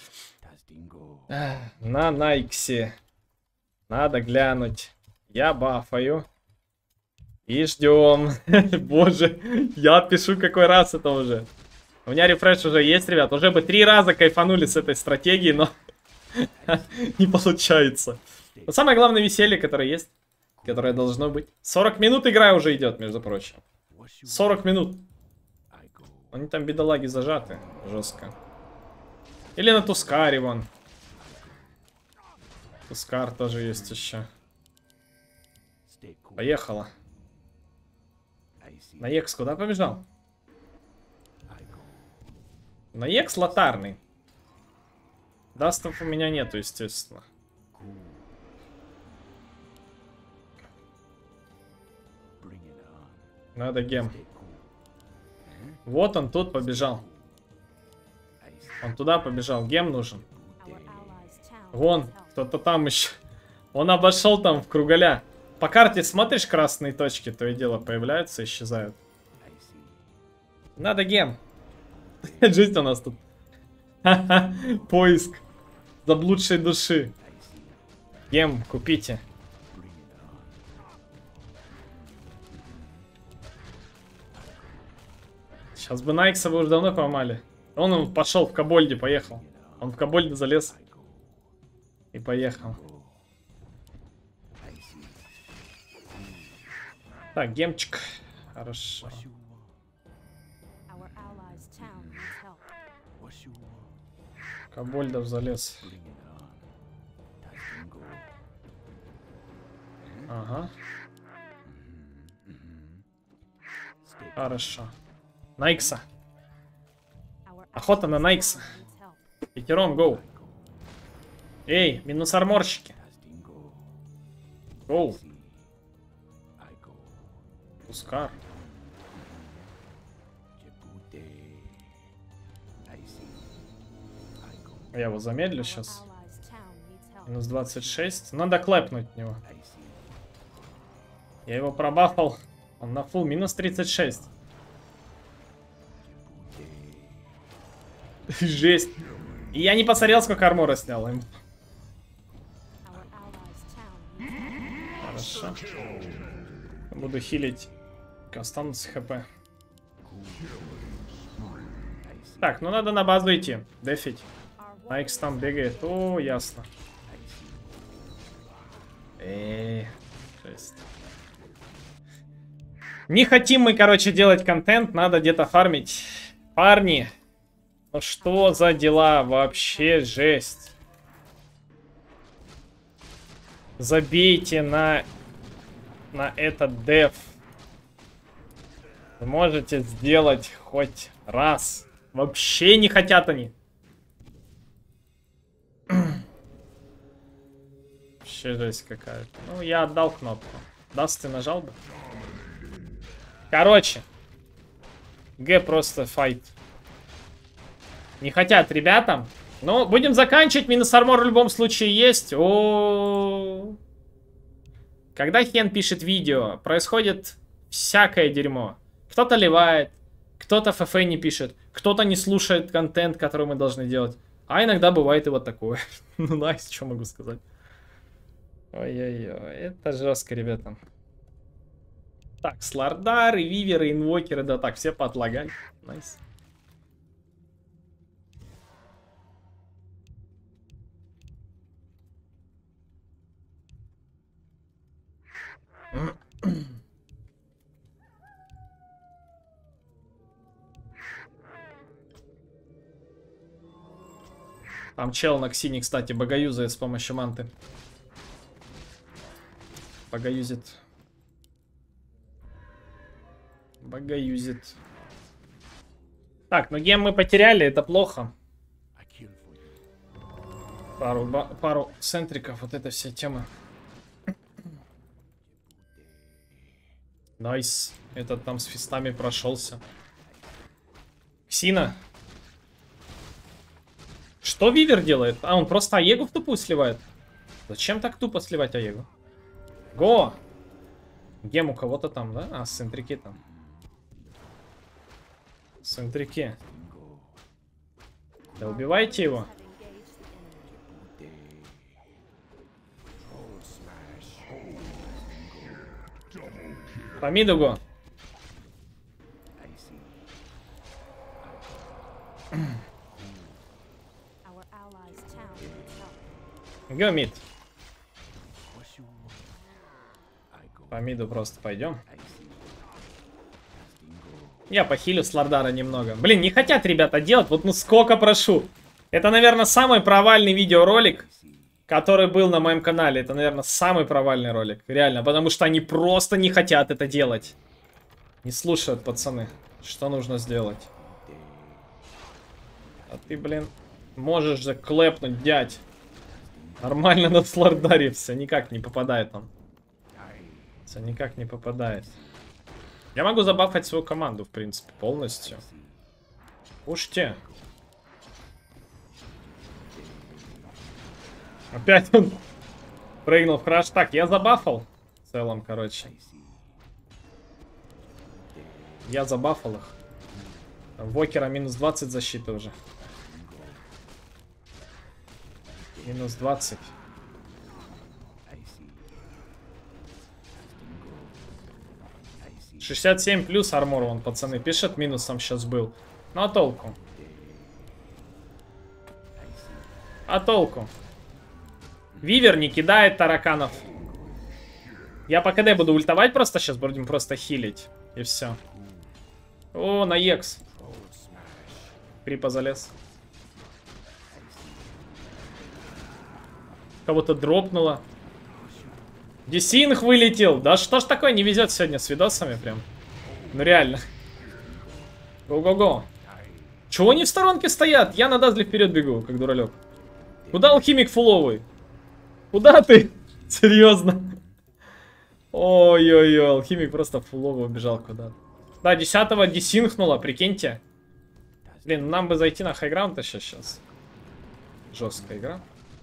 На Найксе. Надо глянуть. Я бафаю. И ждем. Боже, я пишу какой раз это уже. У меня рефреш уже есть, ребят. Уже бы 3 раза кайфанули с этой стратегией, но не получается. Но самое главное веселье, которое есть. Которое должно быть. 40 минут игра уже идет, между прочим. 40 минут. Они там, бедолаги, зажаты. Жестко. Или на Тускаре, вон. Тускар тоже есть еще. Поехала. На Екс куда побежал? На Екс лотарный. Дастов у меня нету, естественно. Надо гем. Вот он тут побежал. Он туда побежал. Гем нужен. Вон, кто-то там еще. Он обошел там в кругаля. По карте смотришь, красные точки, то и дело появляются, исчезают. Надо гем. Жизнь у нас тут. Поиск заблудшей души. Гем купите. Сейчас бы Найкса вы уже давно поймали. Он пошел в Кобольде, поехал. Он в Кобольде залез. И поехал. Так, гемчик. Хорошо. Кобольдов залез. Ага. Хорошо. Найкса. Охота на Найкса. Пятером, гоу. Эй, минус арморщики. Гоу. Пускар. Я его замедлю сейчас. Минус 26. Надо клэпнуть него. Я его пробафал. Он на фул. Минус 36. Жесть. И я не посмотрел, сколько армора снял им. Хорошо. Буду хилить. Останутся хп. Так, ну надо на базу идти. Дефить. Найкс там бегает. О, ясно. Жесть. Не хотим мы, короче, делать контент. Надо где-то фармить. Парни. Ну что за дела? Вообще жесть. Забейте на этот деф. Вы можете сделать хоть раз. Вообще не хотят они. Вообще жесть какая-то. Ну, я отдал кнопку. Даст, ты нажал бы? Короче. Г просто файт. Не хотят ребята. Но будем заканчивать. Минус армор в любом случае есть. Когда Хен пишет видео, происходит всякое дерьмо. Кто-то ливает, кто-то ФФ не пишет, кто-то не слушает контент, который мы должны делать. А иногда бывает и вот такое. Ну, найс, что могу сказать. Ой-ой-ой, это жестко, ребята. Так, слардары, виверы, инвокеры, да так, все поотлагали. Найс. Там чел на Ксине, кстати, богоюзает с помощью манты. Богоюзит. Богоюзит. Так, ну гем мы потеряли, это плохо. Пару центриков, вот эта вся тема. Найс. Этот там с фистами прошелся. Ксина. Что Вивер делает? А, он просто Аегу в тупую сливает. Зачем так тупо сливать Аегу? Го! Гем у кого-то там, да? А, центрики там. Центрики. Да убивайте его. По миду го. Го мид. По миду просто пойдем. Я похилю Слардара немного. Блин, не хотят ребята делать. Вот ну сколько прошу. Это, наверное, самый провальный видеоролик, который был на моем канале. Это, наверное, самый провальный ролик. Реально, потому что они просто не хотят это делать. Не слушают, пацаны. Что нужно сделать? А ты, блин, можешь же клэпнуть, дядь. Нормально на Слардаре все никак не попадает он. Все никак не попадает. Я могу забафать свою команду, в принципе, полностью. Пушьте. Опять он прыгнул в краш. Так, я забафал В целом, короче. Я забафал их. Вокера минус 20 защиты уже. Минус 20. «67 плюс армор, вон, пацаны, пишет, минусом сейчас был. Ну а толку? А толку? Вивер не кидает тараканов. Я по КД буду ультовать просто сейчас, будем просто хилить. И все. О, на Екс. Крипа залез. Кого-то дропнуло. Десинг вылетел. Да что ж такое, не везет сегодня с видосами прям. Ну реально. Го-го-го. Чего они в сторонке стоят? Я на Дазле вперед бегу, как дуралек. Куда алхимик фуловый? Куда ты? Серьезно? Ой-ой-ой, алхимик просто фуловый убежал куда-то. Да, 10-го десинхнуло, прикиньте. Блин, нам бы зайти на хайграунд сейчас. Жесткая игра.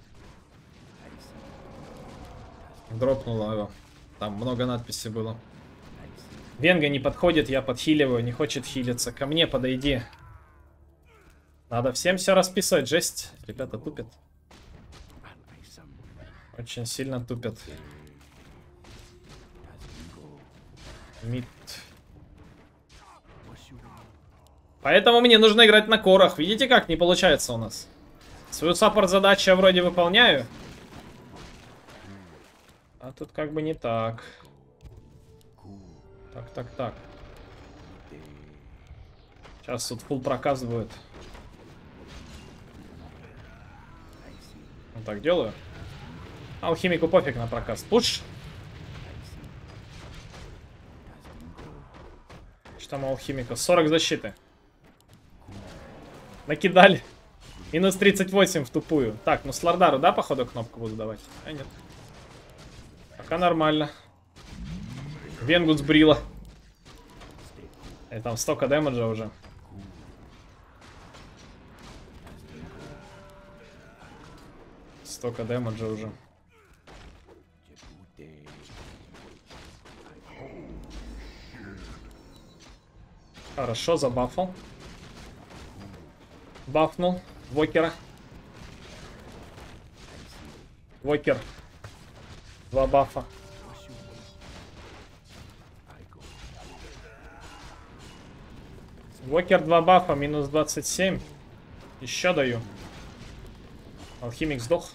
Дропнуло его. Там много надписей было. Венга не подходит, я подхиливаю, не хочет хилиться. Ко мне подойди. Надо всем все расписывать, жесть. Ребята тупят. Очень сильно тупят. Мид. Поэтому мне нужно играть на корах. Видите, как не получается у нас? Свою саппорт-задачу я вроде выполняю. А тут как бы не так. Так. Сейчас тут фулл проказ будет. Вот так делаю. Алхимику пофиг на проказ. Пуш. Что там у алхимика? 40 защиты. Накидали. Минус 38 в тупую. Так, ну с Лордару, да, походу, кнопку буду давать? А нет. Пока нормально. Венгу сбрила. И там столько дэмэджа уже. Столько дэмэджа уже. Хорошо, забафал. Бафнул. Вокера. Вокер. 2 бафа. Вокер 2 бафа, минус 27. Еще даю. Алхимик сдох.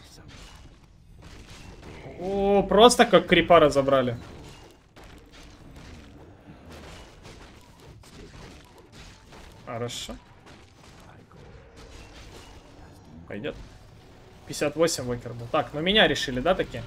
О, просто как крипа разобрали. Хорошо. Пойдет. 58 вокер был. Так, ну меня решили, да, таки?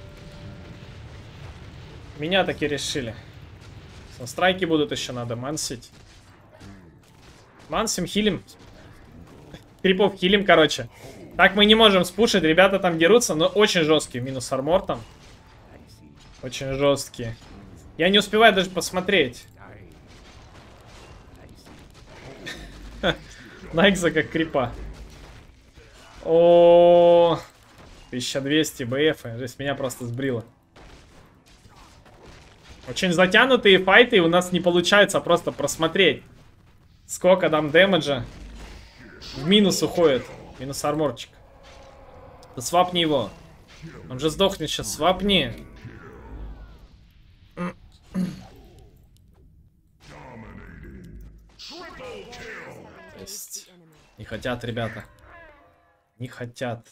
Меня таки решили. Страйки будут еще надо мансить. Мансим, хилим. Крипов хилим, короче. Так мы не можем спушить. Ребята там дерутся, но очень жесткие. Минус армор там. Очень жесткие. Я не успеваю даже посмотреть. Найкса как крипа. О, 1200 БФ. Жесть, меня просто сбрило. Очень затянутые файты, и у нас не получается просто просмотреть, сколько там дэмэджа. В минус уходит. Минус арморчик. Да свапни его. Он же сдохнет сейчас. Свапни. Есть. Не хотят, ребята. Не хотят.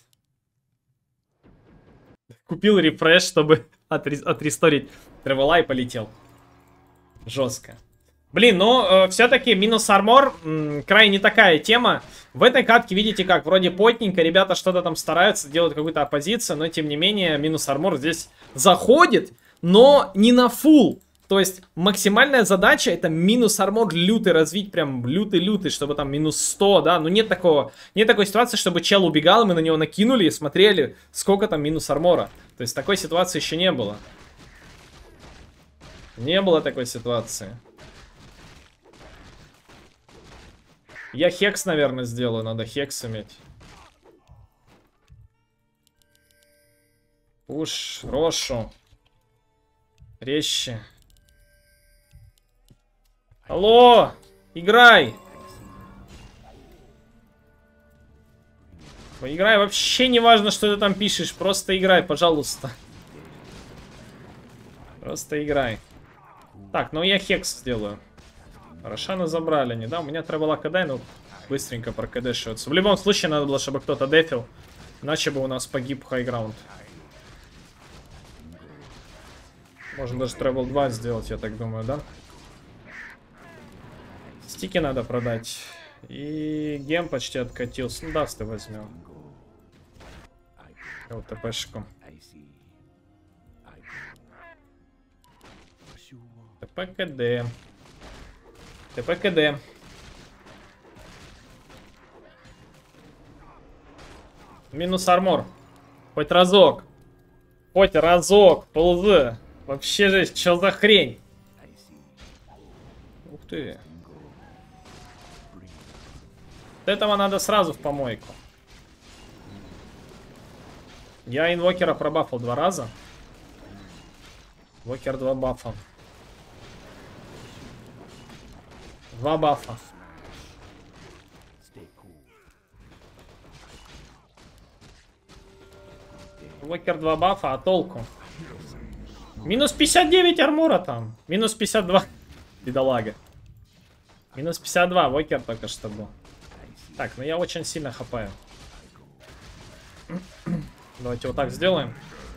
Купил рефреш, чтобы отресторить тревела и полетел. Жестко. Блин, ну, все-таки минус армор крайне такая тема. В этой катке, видите как, вроде потненько, ребята что-то там стараются, делают какую-то оппозицию, но тем не менее минус армор здесь заходит, но не на фулл. То есть максимальная задача это минус армор лютый развить, прям лютый-лютый, чтобы там минус 100, да. Но нет такого, нет такой ситуации, чтобы чел убегал, мы на него накинули и смотрели, сколько там минус армора. То есть такой ситуации еще не было. Не было такой ситуации. Я хекс, наверное, сделаю. Надо хекс иметь. Пуш, Рошу. Резче. Алло! Играй! Играй, вообще не важно, что ты там пишешь. Просто играй, пожалуйста. Просто играй. Так, ну я хекс сделаю. Рошана забрали, не да? У меня треба КД, ну быстренько прокдшиваться. В любом случае надо было, чтобы кто-то дефил. Иначе бы у нас погиб хайграунд. Можно даже Travel 2 сделать, я так думаю, да? Стики надо продать. И гем почти откатился. Ну, дасты возьмем. Вот ТПшку. ТП-КД. ТП-КД. Минус армор. Хоть разок. Хоть разок. Ползы. Вообще же, что за хрень? Ух ты. Вот этого надо сразу в помойку. Я инвокера пробафал 2 раза. Инвокер 2 бафа. 2 бафа. Инвокер 2 бафа, а толку? Минус 59 армора там. Минус 52. Бедолага. Минус 52, вокер только что был. Так, ну я очень сильно хапаю. Давайте вот так сделаем.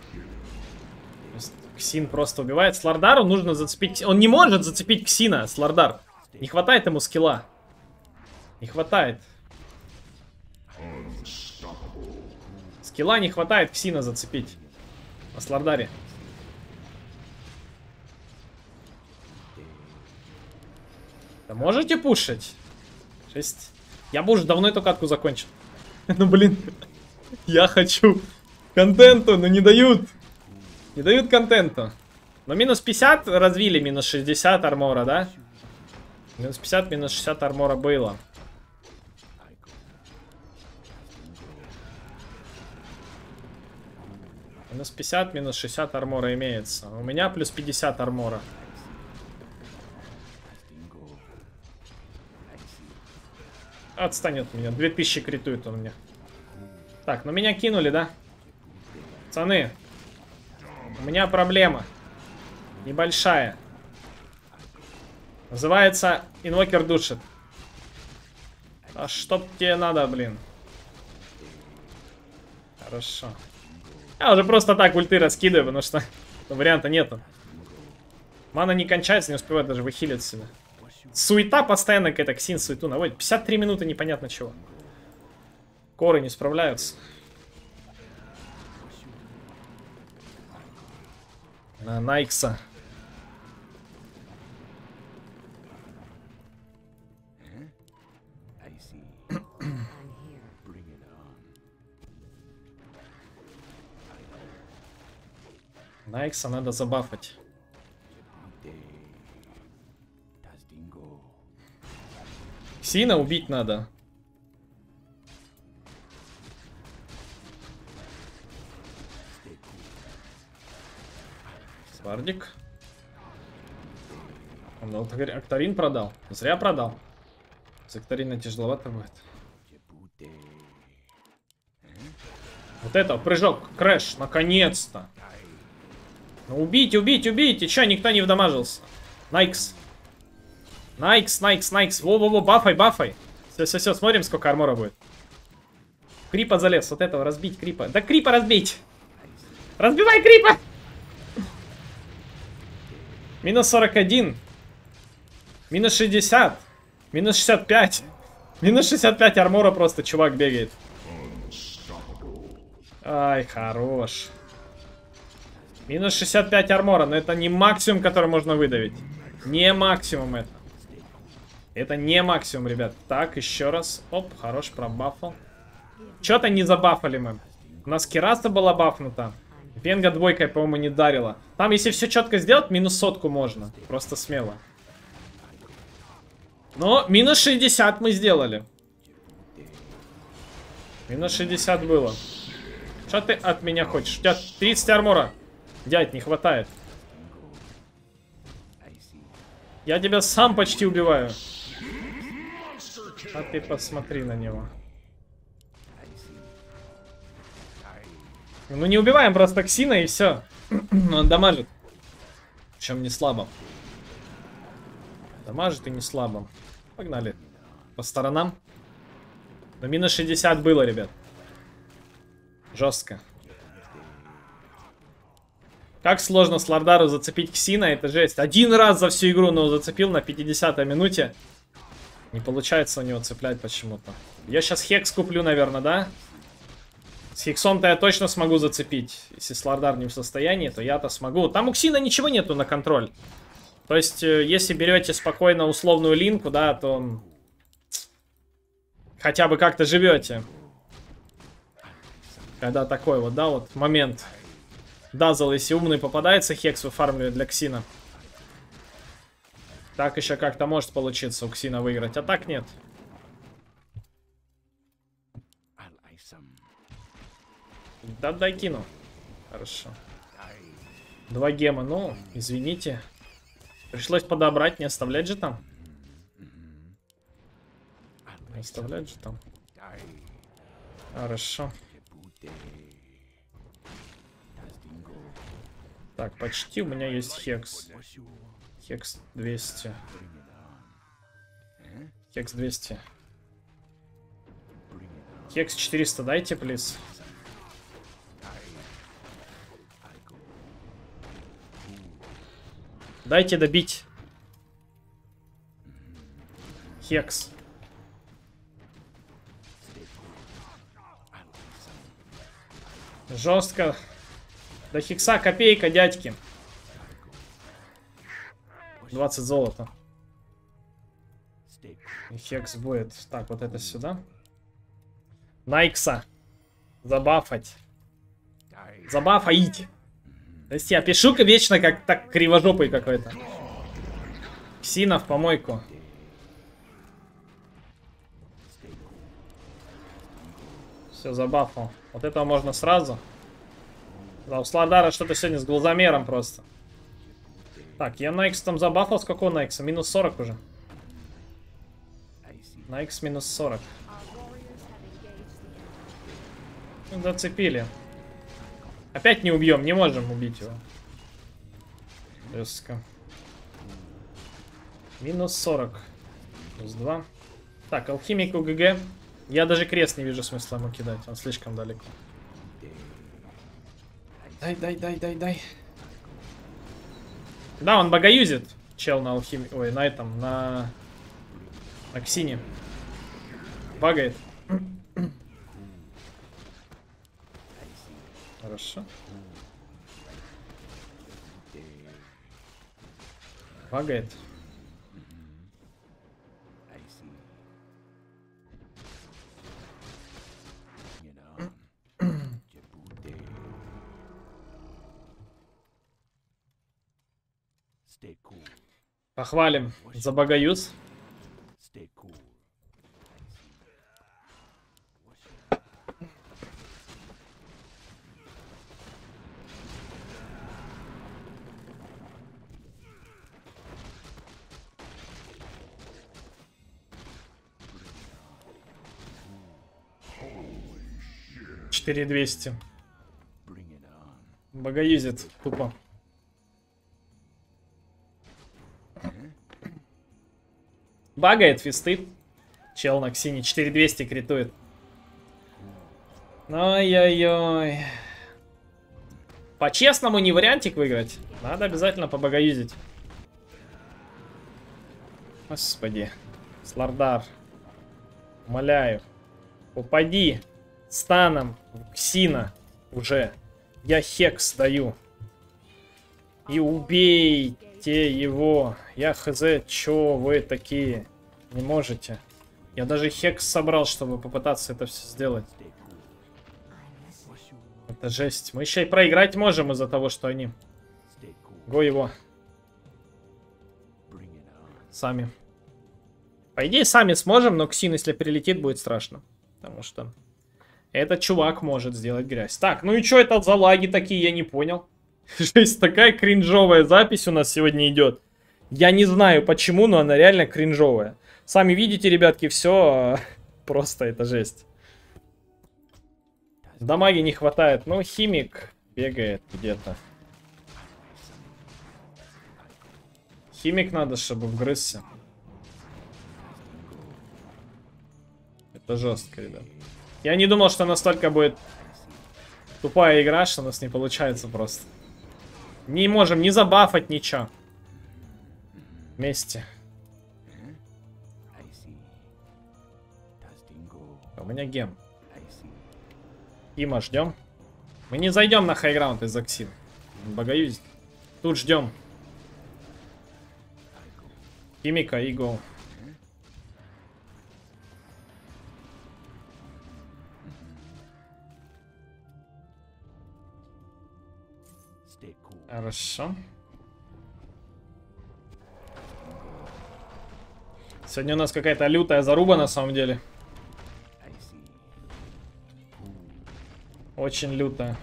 Ксин просто убивает. Слардару нужно зацепить... Он не может зацепить Ксина, Слардар. Не хватает ему скилла. Не хватает. Скилла не хватает Ксина зацепить. На Слардаре. Да можете пушить? 6. Я бы уже давно эту катку закончил. Ну блин. Я хочу контенту, но не дают. Не дают контента. Но минус 50 развили, минус 60 армора, да? Минус 50, минус 60 армора было. Минус 50, минус 60 армора имеется. У меня плюс 50 армора. Отстань от меня. 2000 критует он мне. Так, ну меня кинули, да? Пацаны. У меня проблема. Небольшая. Называется инвокер душит. А что тебе надо, блин? Хорошо. Я уже просто так ульты раскидываю, потому что варианта нету. Мана не кончается, не успевает даже выхилить себя. Суета постоянно какая-то, Ксин суету наводит. 53 минуты непонятно чего. Коры не справляются. На Найкса. Найкса надо забафать. Ксина убить надо. Свардик. Он Акторин продал. Зря продал. С Акторина тяжеловато будет. Вот это, прыжок, крэш, наконец-то. Ну убейте, убейте, убейте. Че, никто не вдамажился? Найкс. Найкс, Найкс, Найкс. Во-во-во, бафай, бафай. Все, смотрим, сколько армора будет. Крипа залез, вот этого разбить, Крипа. Да Крипа разбить. Разбивай Крипа. Минус 41. Минус 60. Минус 65. Минус 65 армора просто чувак бегает. Ай, хорош. Минус 65 армора, но это не максимум, который можно выдавить. Не максимум это. Это не максимум, ребят. Так, еще раз. Оп, хорош, пробафал. Че-то не забафали мы. У нас Кераса была бафнута. Венга двойкой, по-моему, не дарила. Там, если все четко сделать, минус 100 можно. Просто смело. Но минус 60 мы сделали. Минус 60 было. Что ты от меня хочешь? У тебя 30 армора. Дядь, не хватает. Я тебя сам почти убиваю. А ты посмотри на него. Ну не убиваем просто Ксина и все. Он дамажит. Причем не слабо. Дамажит и не слабо. Погнали. По сторонам. Но минус 60 было, ребят. Жестко. Как сложно Слардару зацепить Ксина, это жесть. Один раз за всю игру, но зацепил на 50-й минуте. Не получается у него цеплять почему-то. Я сейчас Хекс куплю, наверное, да? С Хексом-то я точно смогу зацепить. Если Слардар не в состоянии, то я-то смогу. Там у Ксина ничего нету на контроль. То есть, если берете спокойно условную линку, да, то хотя бы как-то живете. Когда такой вот, да, вот момент. Дазл, если умный попадается, Хекс выфармливает для Ксина. Так еще как-то может получиться у Ксина выиграть, а так нет. Да, дай кину. Хорошо. 2 гема, ну, извините. Пришлось подобрать, не оставлять же там. Не оставлять же там. Хорошо. Так, почти у меня есть Хекс. Хекс 200. Хекс 200. Хекс 400 дайте, плиз. Дайте добить. Хекс. Жестко. До Хекса копейка, дядьки. 20 золота. И Хекс будет. Так, вот это сюда. Найкса. Забафать. Забафаить. То есть я пишу вечно как так кривожопый какой-то. Ксина в помойку. Все, забафал. Вот этого можно сразу. Да, у Слардара что-то сегодня с глазомером просто. Так, я Найкс там забафал. С какого Найкса? Минус 40 уже. Найкс минус 40. Зацепили. Опять не убьем, не можем убить его. Жестко. Минус 40. Плюс 2. Так, алхимику ГГ. Я даже крест не вижу смысла ему кидать. Он слишком далеко. Дай. Да, он богоюзит. Чел на алхимии. Ой, на этом, на Ксине. Багает. Хорошо. Багает. Похвалим за богоюз. $4200. Богоюзит тупо. Багает фисты. Чел на Ксине 4200 критует. Ой-ой-ой. По-честному не вариантик выиграть. Надо обязательно побогоюзить. Господи. Слардар. Умоляю. Упади. Станом в Ксина. Уже. Я Хекс даю. И убейте его. Я хз, чё вы такие? Не можете. Я даже Хекс собрал, чтобы попытаться это все сделать. Это жесть. Мы еще и проиграть можем из-за того, что они. Го его. Сами. По идее, сами сможем, но Ксин, если прилетит, будет страшно. Потому что этот чувак может сделать грязь. Так, ну и что это за лаги такие, я не понял. Жесть, такая кринжовая запись у нас сегодня идет. Я не знаю почему, но она реально кринжовая. Сами видите, ребятки, все просто это жесть. Дамаги не хватает. Ну, химик бегает где-то. Химик надо, чтобы вгрызся. Это жестко, ребят. Я не думал, что настолько будет тупая игра, что у нас не получается просто. Не можем ни забафать, ничего. Вместе. У меня гем. Има ждем. Мы не зайдем на хайграунд из Аксин. Богаюсь. Тут ждем. Химика и гол. Хорошо. Сегодня у нас какая-то лютая заруба на самом деле. Очень лютая.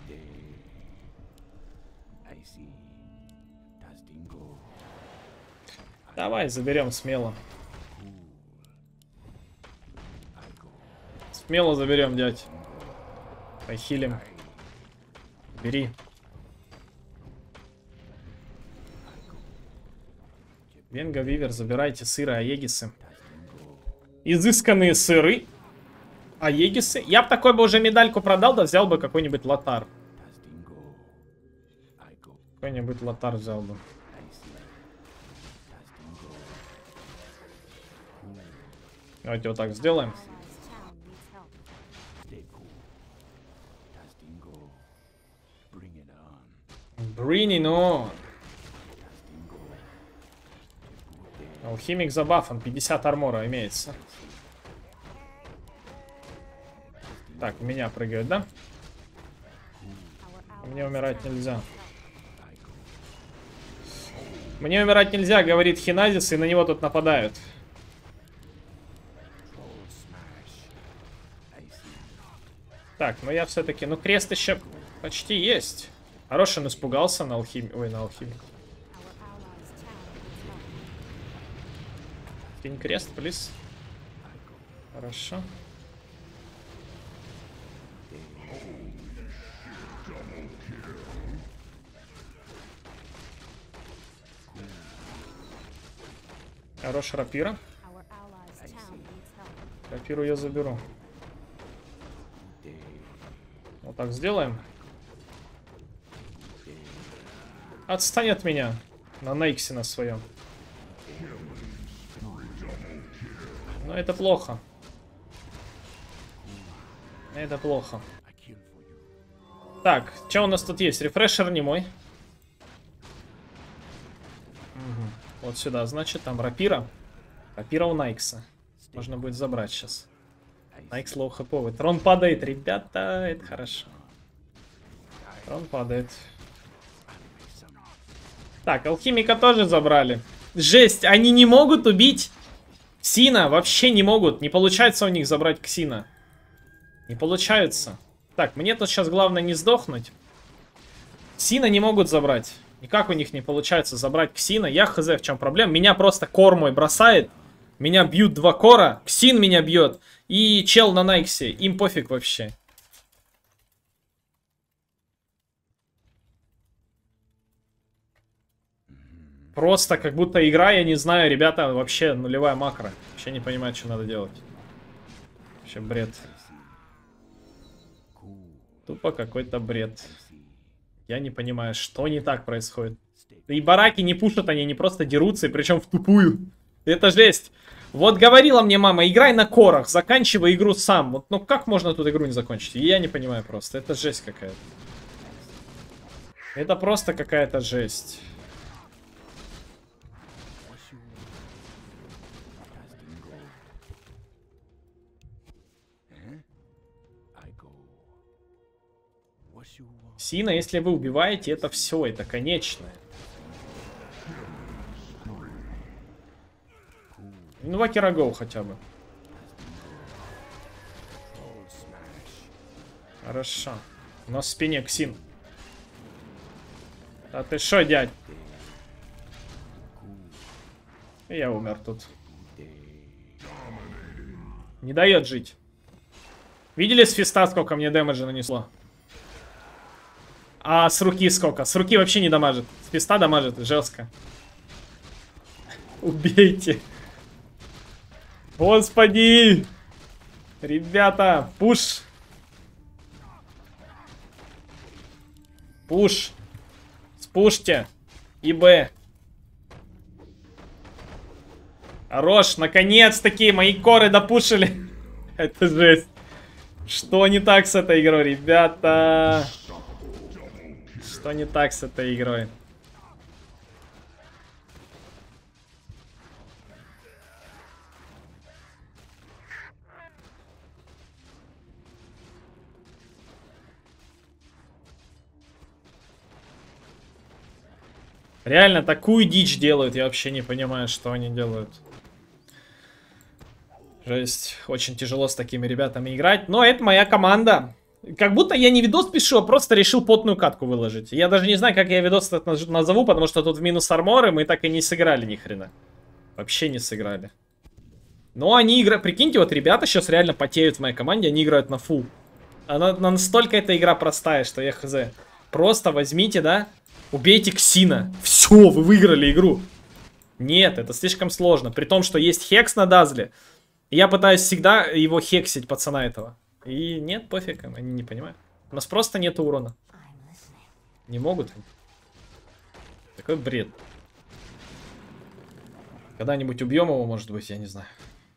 Давай, заберем смело. Смело заберем, дядь. Похилим. Бери. Венга, Вивер, забирайте сыры, аегисы. Изысканные сыры. Аегисы. Я бы такой бы уже медальку продал, да взял бы какой-нибудь лотар. Какой-нибудь лотар взял бы. Давайте вот так сделаем. Bring it on. Алхимик забафан, 50 армора имеется. Так, у меня прыгают, да? Мне умирать нельзя. Мне умирать нельзя, говорит Хиназис, и на него тут нападают. Так, но я все-таки... Ну, крест еще почти есть. Хороший, он испугался на алхимику. Ой, на алхимику. Кинь крест, плиз. Хорошо. Хорош рапира. Рапиру я заберу. Вот так сделаем. Отстань от меня. На Нейксе на своем. Но это плохо. Это плохо. Так, что у нас тут есть? Рефрешер не мой. Угу. Вот сюда, значит, там рапира. Рапира у Найкса. Можно будет забрать сейчас. Найкс лоу хэповый. Трон падает, ребята, это хорошо. Трон падает. Так, алхимика тоже забрали. Жесть, они не могут убить Ксина, вообще не могут. Не получается у них забрать Ксина. Не получается. Так, мне тут сейчас главное не сдохнуть. Ксина не могут забрать. Никак у них не получается забрать Ксина. Я хз в чем проблема. Меня просто кор мой бросает. Меня бьют 2 кора. Ксин меня бьет. И чел на Найксе. Им пофиг вообще. Просто как будто игра, я не знаю, ребята, вообще нулевая макро. Вообще не понимаю, что надо делать. Вообще бред. Тупо какой-то бред. Я не понимаю, что не так происходит. И бараки не пушат, они не просто дерутся, и причем в тупую. Это жесть. Вот говорила мне мама, играй на корах, заканчивай игру сам. Вот, ну как можно тут игру не закончить? Я не понимаю просто. Это жесть какая-то. Это просто какая-то жесть. Сина, если вы убиваете, это все, это конечное. Ну, Вакера Гоу хотя бы. Хорошо. У нас в спине Ксин. А ты шо, дядь? Я умер тут. Не дает жить. Видели с фиста, сколько мне дэмэджа нанесло? А с руки сколько? С руки вообще не дамажит. С фиста дамажит жестко. Убейте. Господи. Ребята, пуш. Пуш. Спушьте. И Б. Хорош, наконец-таки мои коры допушили. Это жесть. Что не так с этой игрой, ребята? Что не так с этой игрой? Реально такую дичь делают, я вообще не понимаю, что они делают. Жесть, очень тяжело с такими ребятами играть, но это моя команда. Как будто я не видос пишу, а просто решил потную катку выложить. Я даже не знаю, как я видос этот назову, потому что тут в минус арморы мы так и не сыграли ни хрена. Вообще не сыграли. Но они играют, прикиньте, вот ребята сейчас реально потеют в моей команде, они играют на фул. Настолько эта игра простая, что я хз. Просто возьмите, да, убейте Ксина. Все, вы выиграли игру. Нет, это слишком сложно. При том, что есть хекс на Дазле. Я пытаюсь всегда его хексить, пацана этого. И нет, пофиг, они не понимают. У нас просто нет урона. Не могут. Такой бред. Когда-нибудь убьем его, может быть, я не знаю.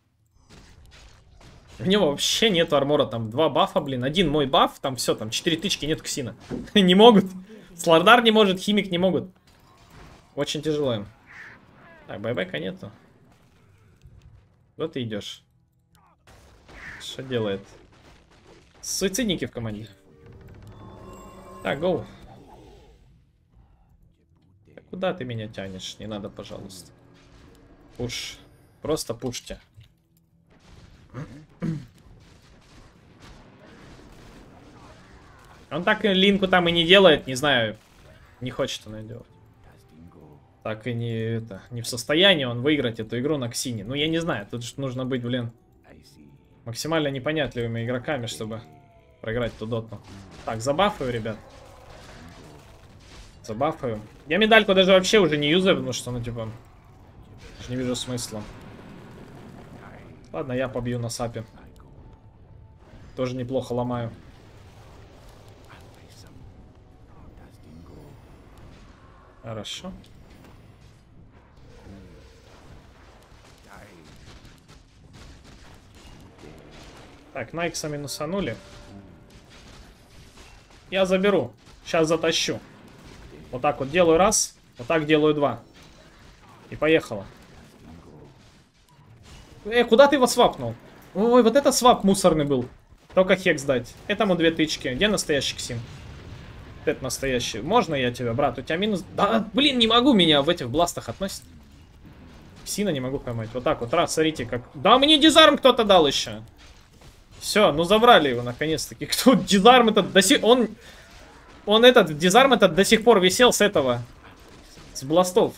У него вообще нет армора, там 2 бафа, блин. Один мой баф, там все, там 4 тычки, нет Ксина. Не могут. Слардар не может, Химик не могут. Очень тяжело им. Так, байбека нету. Вот ты идешь. Что делает? Суицидники в команде. Так, гоу. Так, куда ты меня тянешь? Не надо, пожалуйста. Пуш. Просто пушьте. Он так и линку там и не делает, не знаю. Не хочет он ее делать. Так и не в состоянии он выиграть эту игру на Ксине. Ну, я не знаю, тут нужно быть, блин, максимально непонятливыми игроками, чтобы проиграть ту доту. Так, забафаю, ребят. Забафаю. Я медальку даже вообще уже не юзаю, потому что, ну, типа, не вижу смысла. Ладно, я побью на сапе. Тоже неплохо ломаю. Хорошо. Так, Найкса минусанули. Я заберу. Сейчас затащу. Вот так вот делаю раз. Вот так делаю 2. И поехала. Куда ты его свапнул? Ой, вот это свап мусорный был. Только хекс дать. Этому 2 тычки. Где настоящий Ксин? Это настоящий. Можно я тебя, брат? У тебя минус... Да, блин, не могу меня в этих бластах относить. Ксина не могу поймать. Вот так вот. Раз, смотрите, как... Да, мне дизарм кто-то дал еще. Все, ну забрали его наконец-таки. Кто дизарм этот до сих... Он этот, дизарм этот до сих пор висел с этого. С бластов.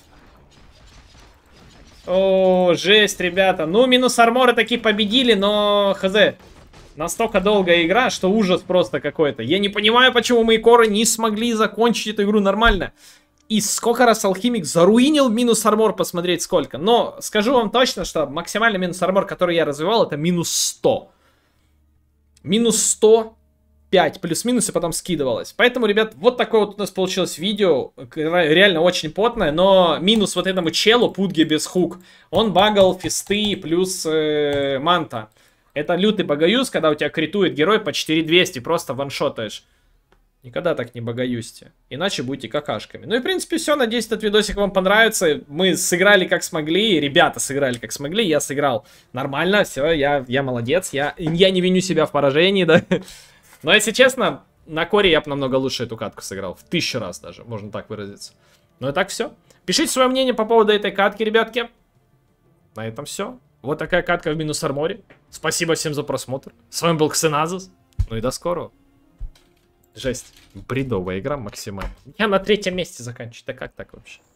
О, жесть, ребята. Ну, минус арморы таки победили, но... Хз. Настолько долгая игра, что ужас просто какой-то. Я не понимаю, почему мои коры не смогли закончить эту игру нормально. И сколько раз Алхимик заруинил минус армор, посмотреть сколько. Но скажу вам точно, что максимальный минус армор, который я развивал, это минус 100. Минус 105 плюс-минус и потом скидывалось. Поэтому, ребят, вот такое вот у нас получилось видео. Реально очень потное, но минус вот этому челу, Пудге без хук. Он багал фисты плюс манта. Это лютый багаюз, когда у тебя критует герой по 4200, просто ваншотаешь. Никогда так не багаюсьте, иначе будете какашками. Ну и в принципе все, надеюсь, этот видосик вам понравится. Мы сыграли как смогли, ребята сыграли как смогли, я сыграл нормально, все, я молодец, я не виню себя в поражении, да. Но если честно, на коре я бы намного лучше эту катку сыграл, в 1000 раз даже, можно так выразиться. Ну и так все. Пишите свое мнение по поводу этой катки, ребятки. На этом все. Вот такая катка в минус арморе. Спасибо всем за просмотр. С вами был Ксеназус. Ну и до скорого. Жесть. Бредовая игра максимально. Я на 3-м месте заканчиваю. Да как так вообще?